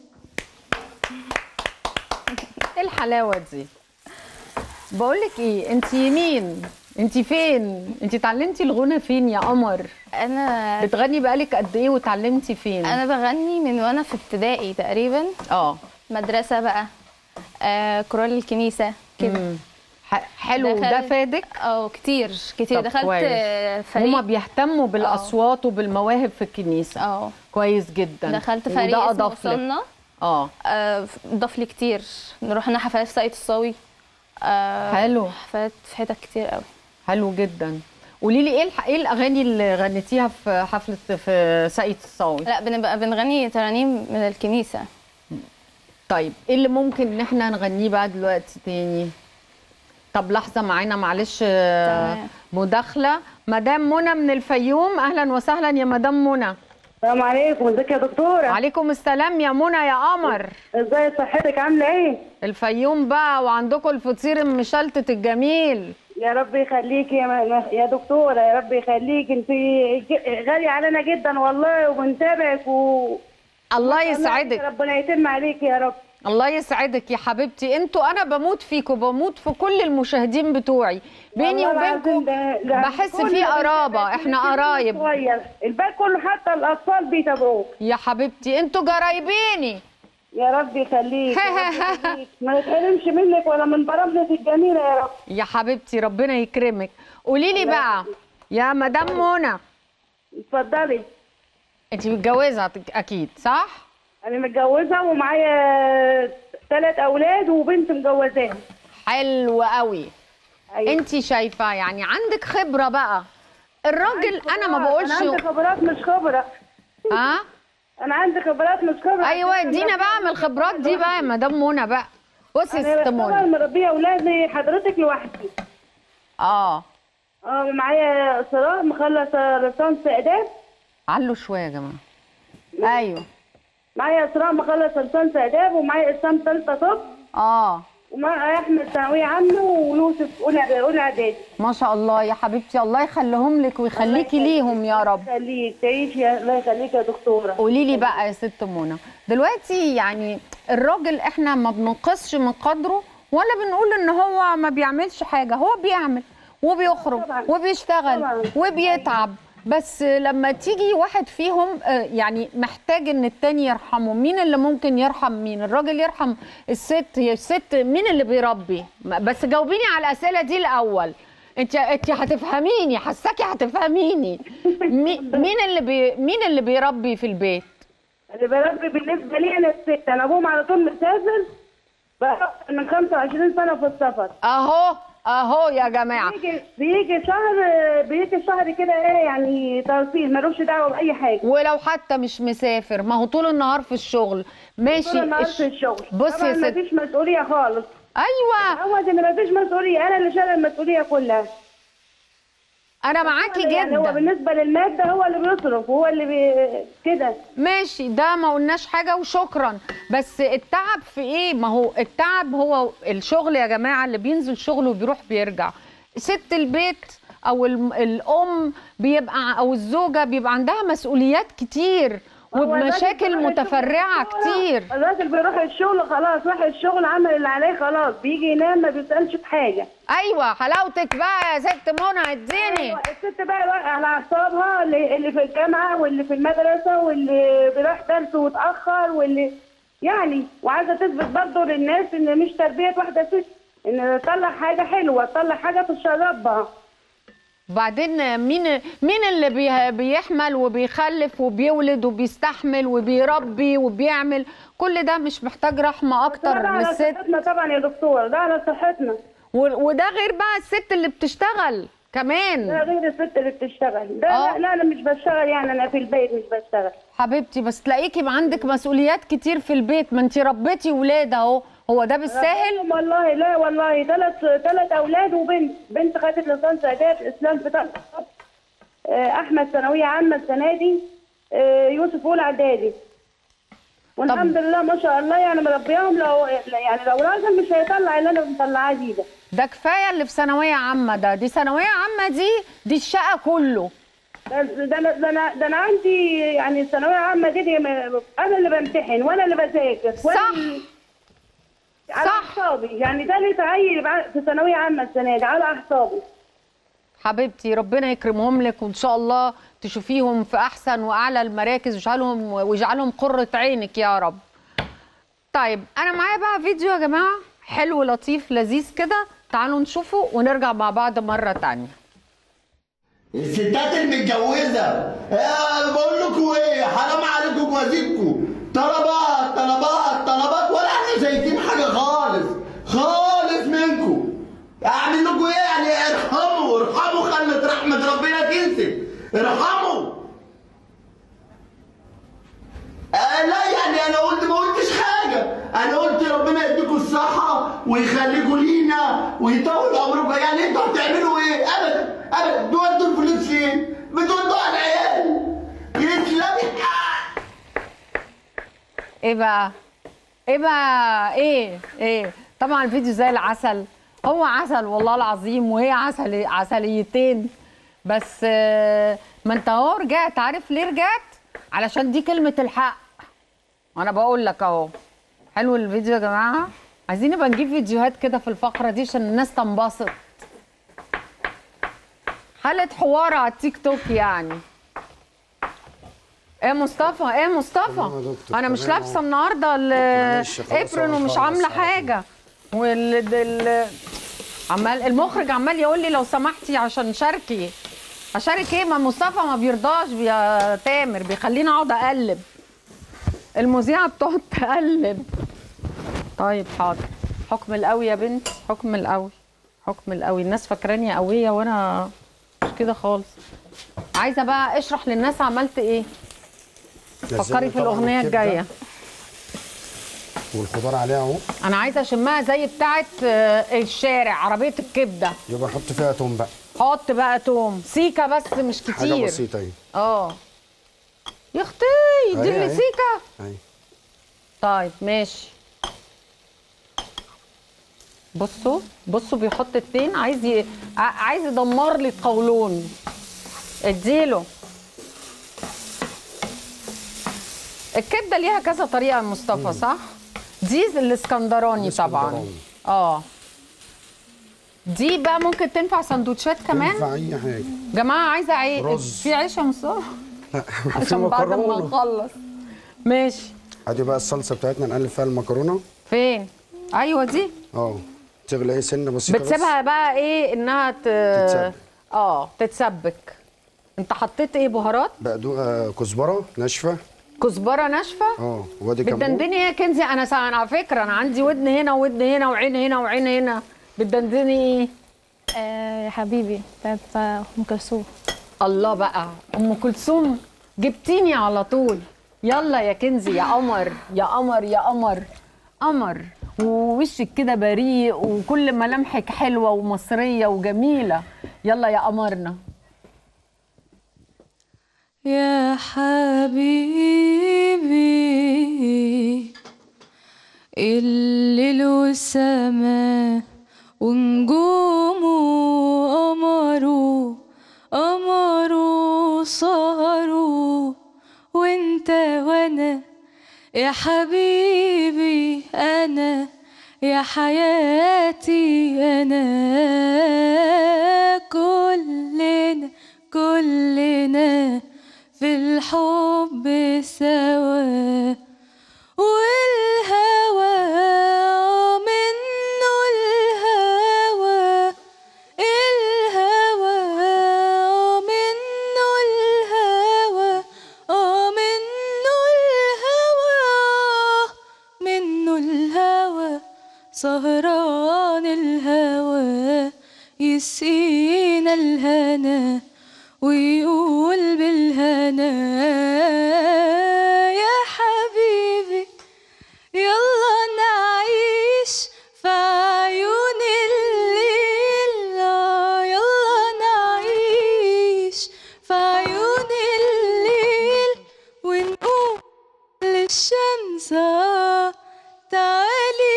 ايه الحلاوة دي؟ بقولك ايه، انت مين؟ انت فين؟ انت اتعلمتي الغنى فين يا قمر؟ انا بتغني بقالك قد ايه واتعلمتي فين؟ انا بغني من وانا في ابتدائي تقريبا. مدرسه بقى، كورال الكنيسه كده. حلو. ده فادك؟ كتير كتير. دخلت فريق. هما بيهتموا بالاصوات وبالمواهب في الكنيسه. كويس جدا. دخلت فريق اسمه وصلنا. ضاف لي كتير. رحنا حفلات في ساقية الصاوي. حلو. حفلات في حتت كتير قوي. حلو جدا. قولي لي ايه الاغاني اللي غنيتيها في حفله في ساقية الصاوي؟ لا، بنبقى بنغني ترانيم من الكنيسه. طيب ايه اللي ممكن ان احنا نغنيه بقى دلوقتي تاني؟ طب لحظه معانا معلش. مداخله. مدام منى من الفيوم. اهلا وسهلا يا مدام منى. السلام عليكم. ازيك يا دكتوره؟ عليكم السلام يا منى يا قمر. ازاي صحتك؟ عامله ايه؟ الفيوم بقى وعندكم الفطير المشلتت الجميل. يا رب يخليكي يا دكتوره، يا رب يخليكي. انت غاليه علينا جدا والله، وبنتابعك الله يسعدك. ربنا يتم عليكي يا رب. الله يسعدك يا حبيبتي. انا بموت فيكم، بموت في كل المشاهدين بتوعي. بيني وبينكم بحس في قرابه. احنا قرايب. الباقي كله حتى الاطفال بيتابعوك يا حبيبتي. انتوا قرايبيني. يا رب يخليك ما نتحرمش منك ولا من برامجك الجميله يا رب. يا حبيبتي ربنا يكرمك. قولي لي بقى يا مدام منى. اتفضلي. انت متجوزه اكيد صح؟ انا متجوزه ومعايا 3 اولاد وبنت مجوزاها. حلو قوي. أيوة. انت شايفه يعني عندك خبره بقى. الراجل انا ما بقولش انا عندي خبرات مش خبره. انا عندي خبرات مش خبره. ايوه ادينا بقى من الخبرات دي بقى يا مدام منى بقى. بصي يا ست منى، انا مربيه اولادي حضرتك لوحدي. معايا اسراء مخلصه ليسانس اداب. علوا شويه يا جماعه. ايوه معايا اسراء مخلصه ليسانس اداب، ومعايا اسلام ثالثه طب. ومعايا احمد ثانويه عامه، ويوسف اولى اعدادي. ما شاء الله يا حبيبتي، الله يخليهم لك ويخليكي ليهم يا رب. الله يخليك تعيشي. الله يخليك يا دكتوره. قولي لي بقى يا ست منى، دلوقتي يعني الراجل احنا ما بننقصش من قدره ولا بنقول ان هو ما بيعملش حاجه، هو بيعمل وبيخرج وبيشتغل وبيتعب، بس لما تيجي واحد فيهم يعني محتاج ان التاني يرحمه. مين اللي ممكن يرحم مين؟ الراجل يرحم الست؟ هي الست مين اللي بيربي؟ بس جاوبيني على الاسئله دي الاول. انت هتفهميني، حساكي هتفهميني. مين اللي بيربي في البيت؟ اللي بيربي بالنسبه لي انا الست. انا ابوهم على طول مسافر بقى من 25 سنه في السفر. اهو يا جماعه بيجي شهر كده يعني ترفيه، ملوش دعوه باي حاجه. ولو حتى مش مسافر ما هو طول النهار في الشغل. ماشي طول النهار في الشغل. بصي يا ست، مفيش مسؤوليه خالص. ايوه هو ان مفيش مسؤوليه، انا اللي شايله المسؤوليه كلها. انا معاكي جدا. يعني هو بالنسبه للماده هو اللي بيصرف، هو اللي كده. ماشي، ده ما قلناش حاجه وشكرا، بس التعب في ايه؟ ما هو التعب هو الشغل يا جماعه، اللي بينزل شغل وبيروح بيرجع. ست البيت او الام بيبقى او الزوجه بيبقى عندها مسؤوليات كتير وبمشاكل متفرعه كتير. الراجل بيروح الشغل خلاص، راح الشغل عمل اللي عليه خلاص، بيجي ينام ما بيسالش في حاجه. ايوه حلاوتك بقى يا ست منى، اديني. أيوة الست بقى على اعصابها، اللي في الجامعه واللي في المدرسه واللي بيروح درس وتاخر واللي يعني، وعايزه تثبت برضه للناس ان مش تربيه واحده ست، ان تطلع حاجه حلوه، تطلع حاجه تشربها. وبعدين مين اللي بيحمل وبيخلف وبيولد وبيستحمل وبيربي وبيعمل كل ده؟ مش محتاج رحمه اكتر من الست؟ ده على صحتنا طبعا يا دكتور، ده على صحتنا. وده غير بقى الست اللي بتشتغل كمان. ده غير الست اللي بتشتغل. ده لا انا مش بشتغل، يعني انا في البيت مش بشتغل حبيبتي، بس تلاقيكي عندك مسؤوليات كتير في البيت. ما انت ربيتي ولاد اهو، هو ده بالساهل؟ والله لا والله. 3 اولاد بنت خدت ليسانس اداب، اسلام في ثالثه، احمد ثانويه عامه السنه دي، يوسف اولى اعدادي. والحمد لله ما شاء الله، يعني مربياهم. لو راجل مش هيطلع اللي انا مطلعاه دي. ده كفايه اللي في ثانويه عامه. دي ثانويه عامه دي الشقه كله. ده انا عندي يعني الثانويه عامه دي انا اللي بمتحن وانا اللي بذاكر. صح على اعصابي، يعني ده اللي تعيي في ثانويه عامه السنه دي على اعصابي. حبيبتي ربنا يكرمهم لك، وان شاء الله تشوفيهم في احسن واعلى المراكز، ويجعلهم قرة عينك يا رب. طيب انا معايا بقى فيديو يا جماعه حلو لطيف لذيذ كده، تعالوا نشوفه ونرجع مع بعض مره ثانيه. الستات المتجوزه بقول لكم ايه، حرام عليكم وازيدكم طلبات طلبات طلبات، ولا احنا شايفين حاجه خالص خالص منكم. اعمل لكم ايه يعني؟ ارحموا ارحموا، خلت رحمه ربنا تنزل، ارحموا. لا يعني انا ما قلتش حاجه، انا قلت ربنا يديكم الصحه ويخليكم لينا ويطول عمركم. يعني انتوا هتعملوا ايه؟ ابدا ابدا. بتودوا الفلوس فين؟ بتودوا على العيال. يتلبي ايه طبعا الفيديو زي العسل، هو عسل والله العظيم، وهي عسليتين بس. ما انت اهو رجعت. عارف ليه رجعت؟ علشان دي كلمة الحق. انا بقول لك اهو. حلو الفيديو يا جماعة؟ عايزين نبقى نجيب فيديوهات كده في الفقرة دي عشان الناس تنبسط. حالة حوار على التيك توك يعني. ايه مصطفى، ايه مصطفى، انا مش لابسه النهارده الابرون ومش عامله حاجه، عمال المخرج عمال يقول لي لو سمحتي عشان شاركي. اشارك ايه؟ ما مصطفى ما بيرضاش يا تامر، بيخليني اقعد اقلب. المذيعه بتقعد تقلب. طيب حاضر. حكم القوي يا بنتي، حكم القوي، حكم القوي. الناس فاكراني قويه وانا مش كده خالص. عايزه بقى اشرح للناس عملت ايه. فكري في الاغنيه الجايه. والخضار عليها اهو. انا عايزه اشمها زي بتاعه الشارع، عربيه الكبده. يبقى حط فيها توم بقى. حط بقى توم سيكه بس مش كتير. حاجه بسيطه اهي. يا اختي دي اللي سيكه. اهي. طيب ماشي. بصوا بيحط التين، عايز يدمر لي القولون. اديله. الكبده ليها كذا طريقه يا مصطفى صح؟ دي الاسكندراني طبعا. دي بقى ممكن تنفع سندوتشات كمان؟ تنفع اي حاجه. جماعه عايزه عيش. في عيش يا مصطفى؟ لا عشان بعد ما نخلص. ماشي. ادي بقى الصلصه بتاعتنا نقلب فيها المكرونه. فين؟ ايوه دي. تغلي ايه سنه بسيطه بتسيبها بقى ايه انها تتسبك. تتسبك. انت حطيت ايه بهارات؟ كزبره ناشفه. كزبره ناشفه؟ وادي كمون. بتدندني ايه يا كنزي؟ انا على فكره انا عندي ودن هنا وودن هنا وعين هنا وعين هنا. بتدندني ايه؟ يا حبيبي بتاعت ام كلثوم. الله بقى ام كلثوم جبتيني على طول. يلا يا كنزي يا قمر يا قمر يا قمر. قمر ووشك كده بريء وكل ملامحك حلوه ومصريه وجميله. يلا يا قمرنا. يا حبيبي الليل والسماء ونجومه قمروا سهروا وانت وانا يا حبيبي انا يا حياتي انا كلنا في الحب سوا والهوى منه الهوى منه الهوى منه الهوى سهران الهوى يسقينا الهنا ويقول بالهنا يا حبيبي يلا نعيش في عيون الليل يلا نعيش في عيون الليل ونقول للشمس تعالي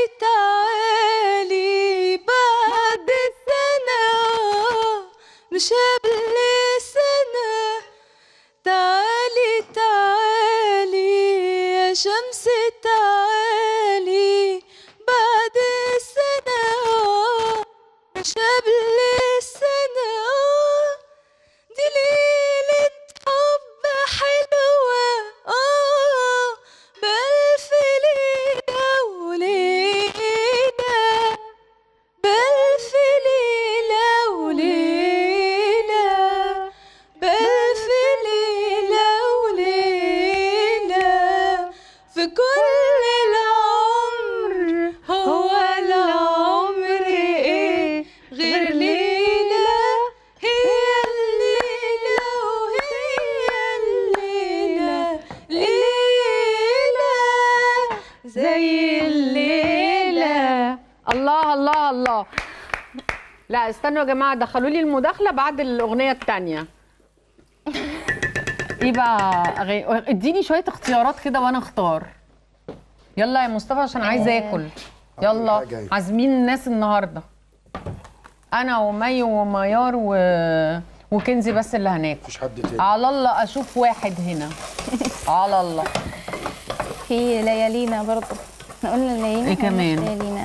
تعالي بعد سنة مش قبل سنة تعالي تعالي يا شمس تعالي بعد سنة مش قبل سنة دي ليلة حب حلوة بألف ليلة وليلة بألف ليلة وليلة بألف ليلة وليلة في كل العمر هو العمر ايه غير ليلة هي الليلة وهي الليلة ليلة زي الليلة. الله الله الله. لا استنوا يا جماعه دخلوا لي المداخله بعد الاغنيه الثانيه. ايه بقى اديني شويه اختيارات كده وانا اختار. يلا يا مصطفى عشان عايزه اكل. يلا عازمين الناس النهارده. انا ومي وميار وكنزي بس اللي هناكل. مفيش حد تاني. على الله اشوف واحد هنا. على الله. في ليالينا برضه. احنا قلنا ليالينا. ايه كمان؟ ليالينا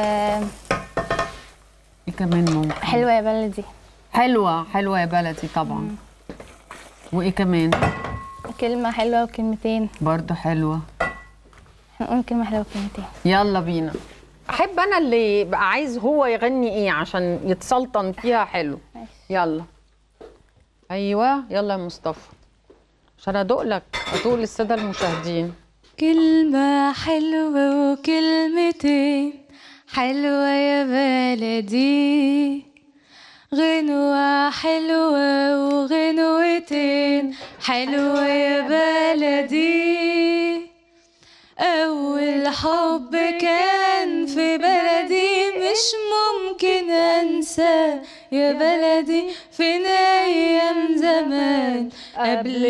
ايه كمان ممكن؟ حلوه يا بلدي. حلوه يا بلدي طبعا. وايه كمان؟ كلمة حلوة وكلمتين. برضو حلوة. هنقول كلمة حلوة وكلمتين. يلا بينا. احب انا اللي بقى عايز هو يغني ايه عشان يتسلطن فيها حلو. ماشي. يلا. ايوه يلا يا مصطفى عشان ادوق للساده المشاهدين. كلمة حلوة وكلمتين حلوة يا بلدي، غنوة حلوة وغنوتين حلوة يا بلدي. أول حب كان في بلدي مش ممكن أنسى يا بلدي، فين أيام زمان قبل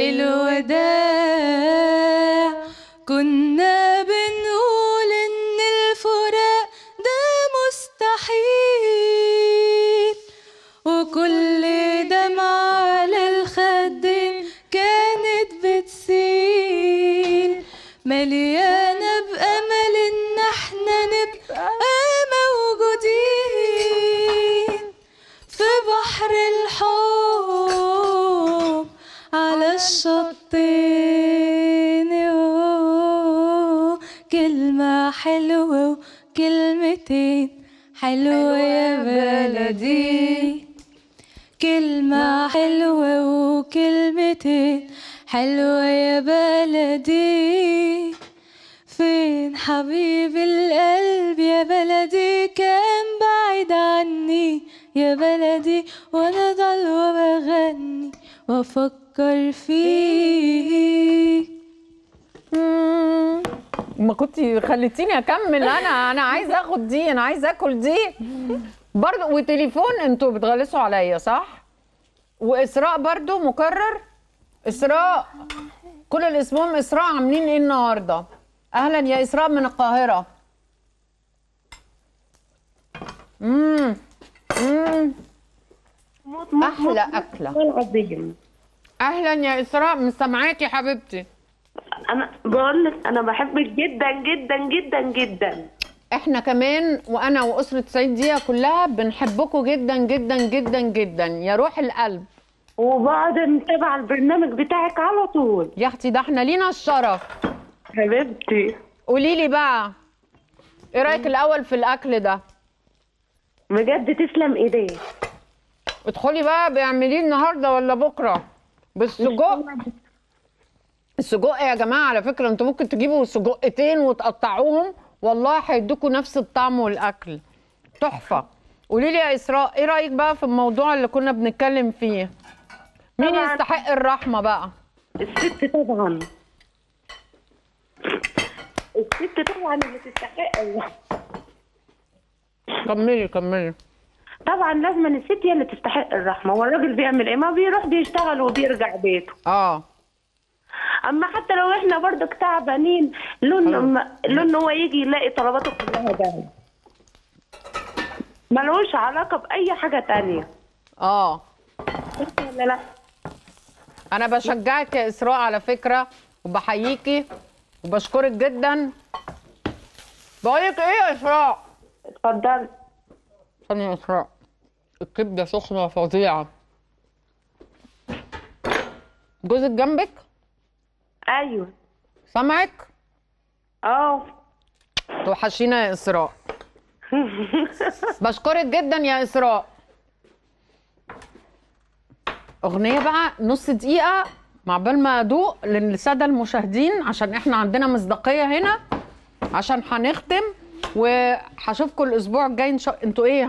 الوداع كنا بنقول إن الفراق ده مستحيل، وكل دمعة على الخدين كانت بتسيل، مليانة بأمل إن احنا نبقى موجودين في بحر الحب على الشطين. كلمة حلوة وكلمتين حلوة يا بلدي، كلمة حلوة وكلمتين حلوة يا بلدي. فين حبيب القلب يا بلدي، كان بعيد عني يا بلدي، وانا ضلوة بغني وافكر فيك. ما كنت خليتيني اكمل. انا عايزه اخد دي، انا عايزه اكل دي برضه. وتليفون انتوا بتغلسوا عليا صح؟ واسراء برضه مكرر. اسراء كل اللي اسمهم اسراء عاملين ايه النهارده؟ اهلا يا اسراء من القاهره. احلى اكله. اهلا يا اسراء، مش سامعاكي حبيبتي. انا بقول لك انا بحبك جدا جدا جدا جدا. احنا كمان، وانا واسره سعيد دي كلها بنحبكم جدا جدا جدا جدا يا روح القلب. وبقعد متابعه البرنامج بتاعك على طول يا اختي، ده احنا لينا الشرف حبيبتي. قولي لي بقى ايه رايك الاول في الاكل ده؟ بجد تسلم ايديك. ادخلي بقى بيعمليه النهارده ولا بكره بالسجق. السجق يا جماعه على فكره انتوا ممكن تجيبوا سجقتين وتقطعوهم والله هيدوكوا نفس الطعم والاكل تحفه. قولي لي يا اسراء ايه رايك بقى في الموضوع اللي كنا بنتكلم فيه؟ مين يستحق الرحمه بقى؟ الست طبعا. الست طبعا اللي تستحق الرحمه. كملي. طبعا لازم الست هي اللي تستحق الرحمه. والراجل بيعمل ايه؟ ما بيروح بيشتغل وبيرجع بيته. اما حتى لو احنا برضك تعبانين لون هو يجي يلاقي طلباته كلها جاهزه، ملوش علاقه باي حاجه تانية. ولا لا؟ انا بشجعك يا اسراء على فكره وبحييكي وبشكرك جدا. بقولك ايه يا اسراء؟ اتفضلي. ثانيه يا اسراء، الكبده سخنه فظيعه. جوزك جنبك؟ ايوه. سامعك؟ توحشينا يا اسراء. بشكرك جدا يا اسراء. اغنيه بقى نص دقيقه مع بال ما ادوق للساده المشاهدين عشان احنا عندنا مصداقيه هنا عشان هنختم وهشوفكم الاسبوع الجاي انتوا ايه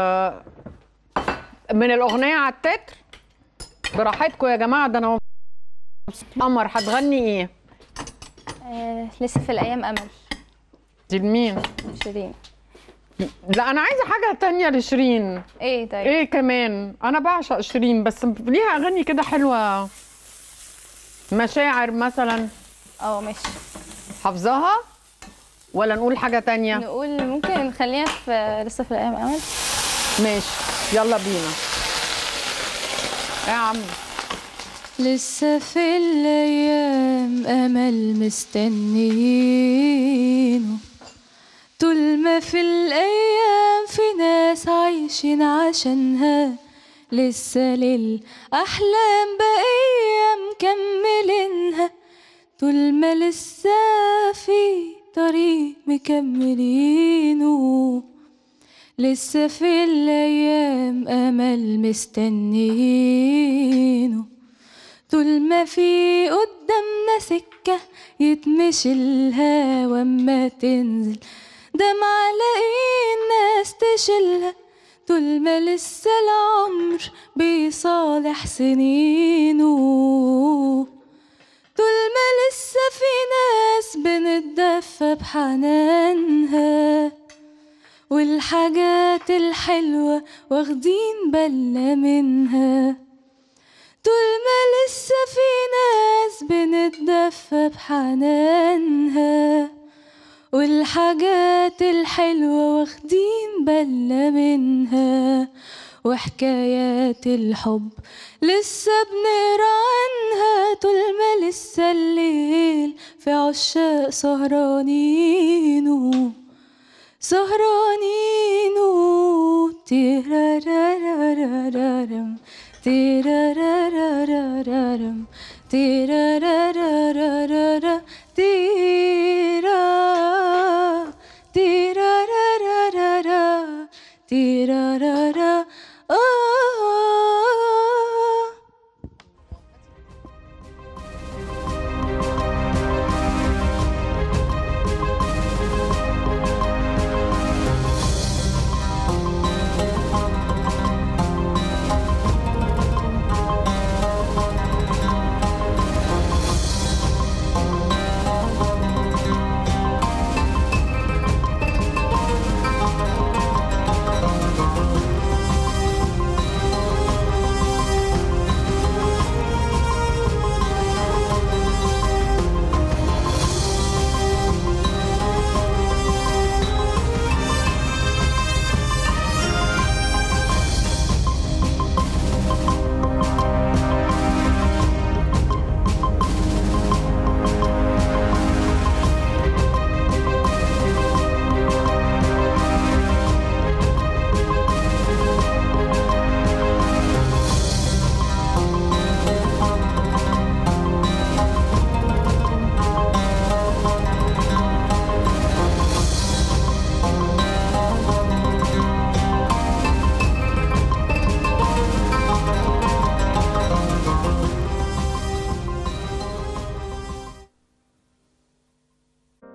من الاغنيه على التتر براحتكم يا جماعه. ده انا قمر هتغني ايه؟ لسه في الايام امل. دي لمين؟ شيرين. لا انا عايزه حاجه تانية لشيرين. ايه طيب؟ ايه كمان؟ انا بعشق شيرين بس ليها اغاني كده حلوه. مشاعر مثلا. ماشي. حافظاها ولا نقول حاجه تانية؟ نقول ممكن نخليها في لسه في الايام امل. ماشي يلا بينا. يا عم لسه في الايام امل مستنيينه، طول ما في الايام في ناس عايشين عشانها، لسه للاحلام بقيه مكملينها، طول ما لسه في طريق مكملينه، لسه في الأيام أمل مستنينه، طول ما في قدامنا سكة يتمشي الهوا اما تنزل دمعة لاقي الناس تشيلها، طول ما لسه العمر بيصالح سنينه، طول ما لسه في ناس بنتدفى بحنانها، والحاجات الحلوة واخدين بالنا منها، طول ما لسه في ناس بنتدفى بحنانها، والحاجات الحلوة واخدين بالنا منها، وحكايات الحب لسه بنقرا عنها، طول ما لسه الليل في عشاق سهرانينو سهرانينو. تيرارارارارم تيرارارارارم تيرارارارارم